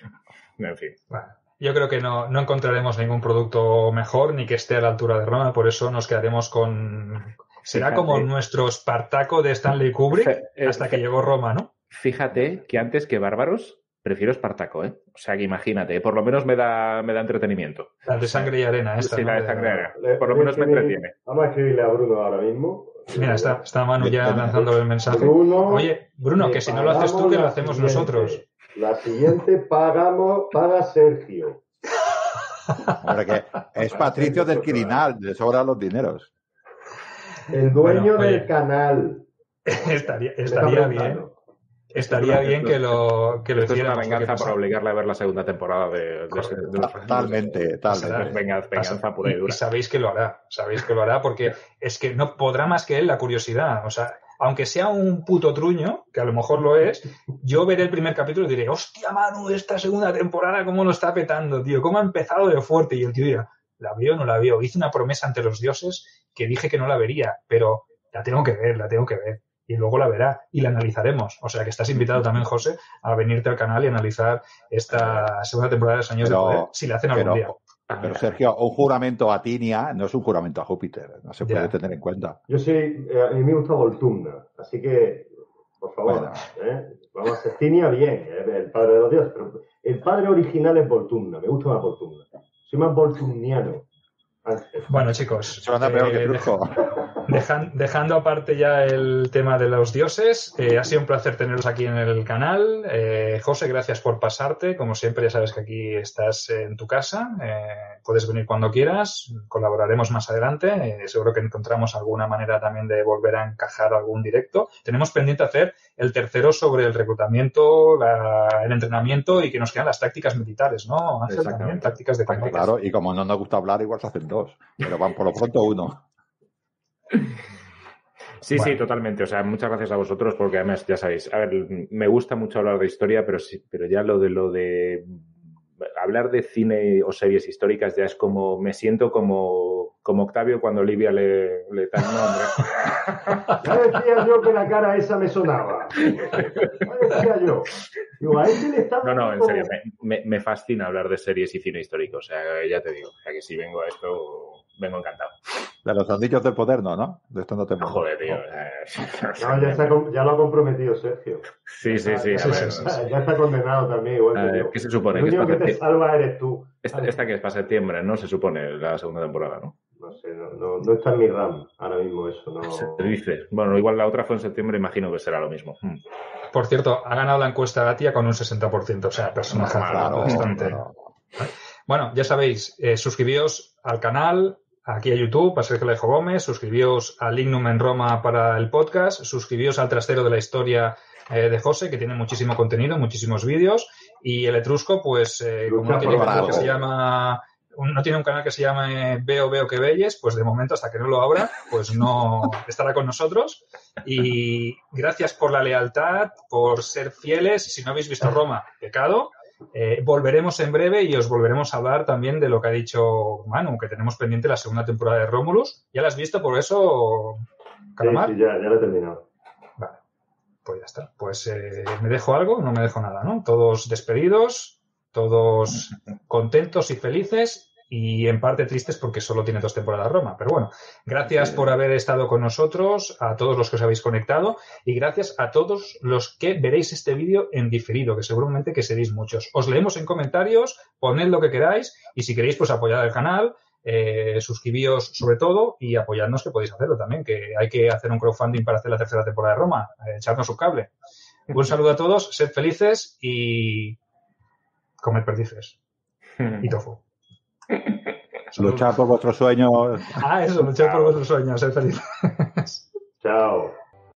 En fin. Bueno, yo creo que no, no encontraremos ningún producto mejor ni que esté a la altura de Roma, por eso nos quedaremos con... Será Fíjate. como nuestro Espartaco de Stanley Kubrick Fe- hasta que fe- llegó Roma, ¿no? Fíjate que antes que Bárbaros prefiero Espartaco, ¿eh? O sea que imagínate, por lo menos me da, me da entretenimiento. La de sangre y arena esta, Sí, ¿no? la de De- sangre arena. Le- Por lo le menos me escribí- entretiene. Vamos a escribirle a Bruno ahora mismo. Mira, está, está Manu ya lanzando el mensaje. Bruno, Oye, Bruno, le que si no lo haces tú, que lo pagamos hacemos la siguiente. nosotros. La siguiente pagamos para Sergio. Hombre, que es Patricio del Quirinal, le sobran los dineros. El dueño Bueno, oye. del canal. Estaría, Le está estaría bien. preguntando. Estaría bien que lo, que lo Esto es una hiciéramos. venganza porque por pasa- obligarle a ver la segunda temporada de, de, de, de los- Totalmente, totalmente. Venganza, venganza pura y Y, dura. y sabéis que lo hará, sabéis que lo hará porque es que no podrá más que él la curiosidad. O sea, aunque sea un puto truño, que a lo mejor lo es, yo veré el primer capítulo y diré, hostia, Manu, esta segunda temporada, cómo lo está petando, tío, cómo ha empezado de fuerte. Y el tío dirá, ¿la veo o no la veo? Hice una promesa ante los dioses que dije que no la vería, pero la tengo que ver, la tengo que ver. Y luego la verá y la analizaremos. O sea que estás invitado también, José, a venirte al canal y analizar esta segunda temporada de Los Años Pero- de Poder, si la hacen algún Pero, día. pero Sergio, un juramento a Tinia no es un juramento a Júpiter, no se puede Ya. tener en cuenta. Yo sí, eh, a mí me gusta Voltumna, así que, por favor, Bueno. ¿eh? Vamos a hacer Tinia bien, ¿eh? El padre de los dioses, pero el padre original es Voltumna, me gusta más Voltumna. Soy más voltumniano. Ángel. Bueno, chicos, Eso anda peor que eh, Trusco. Dejan- dejando aparte ya el tema de los dioses, eh, ha sido un placer teneros aquí en el canal. Eh, José, gracias por pasarte. Como siempre, ya sabes que aquí estás en tu casa. Eh, puedes venir cuando quieras. Colaboraremos más adelante. Eh, seguro que encontramos alguna manera también de volver a encajar algún directo. Tenemos pendiente hacer el tercero sobre el reclutamiento, la- el entrenamiento y que nos quedan las tácticas militares, ¿no, Ángel? También Exactamente. tácticas de combate. Claro, y como no nos gusta hablar, igual se hacen dos. Pero van por lo pronto uno. Sí, Bueno. sí, totalmente. O sea, muchas gracias a vosotros porque además, ya sabéis, a ver, me gusta mucho hablar de historia, pero sí, pero ya lo de lo de hablar de cine o series históricas ya es como, me siento como, como Octavio cuando Olivia le, le da el nombre. Ya decía yo que la cara esa me sonaba. Ya decía yo. Digo, a ese le está No, no, en como- serio, me, me, me fascina hablar de series y cine histórico. O sea, ya te digo, o sea, que si vengo a esto, vengo encantado. De los anillos del poder, no, ¿no? De esto no te muevo. Joder, tío. No. o sea, No, ya, se ha com- ya lo ha comprometido Sergio. Sí, sí, sí. Ya, a ver, sí, sí, ya está condenado también, igual A que ver, yo. ¿qué se supone? El ¿Qué es único que para te septiembre? salva eres tú. Esta, esta que es para septiembre, ¿no? Se supone la segunda temporada, ¿no? No sé, no, no, no está en mi RAM ahora mismo eso. No. Se dice. Bueno, igual la otra fue en septiembre, imagino que será lo mismo. Hmm. Por cierto, ha ganado la encuesta Gatia con un sesenta por ciento. O sea, personaje Claro, bastante. claro. Bueno, ya sabéis, eh, suscribíos al canal, aquí a YouTube, a Sergio Alejo Gómez, suscribíos al Lignum en Roma para el podcast, suscribíos al Trastero de la Historia eh, de José, que tiene muchísimo contenido, muchísimos vídeos, y el Etrusco, pues, eh, como no Lucha tiene un por canal que algo. se llama... un- no tiene un canal que se llame Veo, Veo que Belles, pues de momento hasta que no lo abra, pues no estará con nosotros. Y gracias por la lealtad, por ser fieles. Si no habéis visto Roma, pecado. Eh, volveremos en breve y os volveremos a hablar también de lo que ha dicho Manu, que tenemos pendiente la segunda temporada de Romulus. ¿Ya la has visto por eso, Sí, Calamar? sí, ya, ya lo he terminado. Vale, pues ya está. Pues eh, ¿me dejo algo? No me dejo nada, ¿no? Todos despedidos, todos contentos y felices y en parte tristes porque solo tiene dos temporadas Roma. Pero bueno, gracias por haber estado con nosotros, a todos los que os habéis conectado y gracias a todos los que veréis este vídeo en diferido, que seguramente que seréis muchos. Os leemos en comentarios, poned lo que queráis y si queréis pues apoyar al canal, Eh, suscribíos sobre todo y apoyadnos, que podéis hacerlo también, que hay que hacer un crowdfunding para hacer la tercera temporada de Roma, eh, echarnos un cable. Un saludo a todos, sed felices y comed perdices y tofu. Luchad por vuestros sueños. Ah, eso, luchad por vuestros sueños, sed felices. Chao.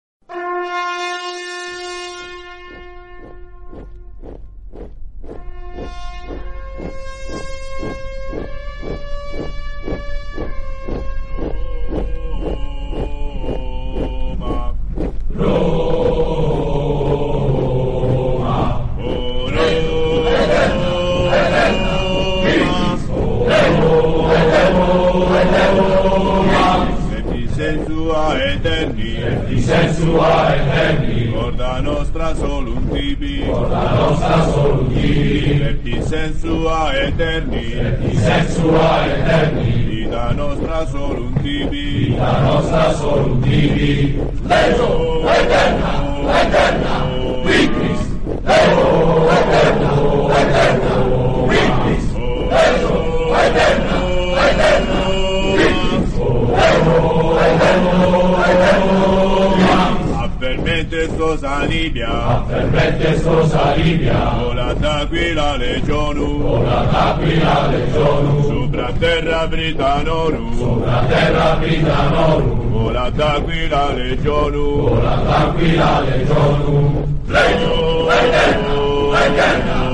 Sensua eterni, Orda nostra solum tibi, Orda nostra solum tibi, Lepti sensua eterni, Lepti sensua eterni, Vita nostra solum tibi, Vita nostra solum tibi, Lego eterna, eterna, Victis, Lego eterna, eterna, Victis, Lego eterna, eterna, Victis, Lego eterna, eterna. Fermentes cosa Libia, fermentes cosa Libia, vola t'aquila legionu, vola t'aquila legionu, sopra terra Britanorum, sopra terra Britanorum, vola t'aquila legionu, vola t'aquila legionu, legio eterna, eterna.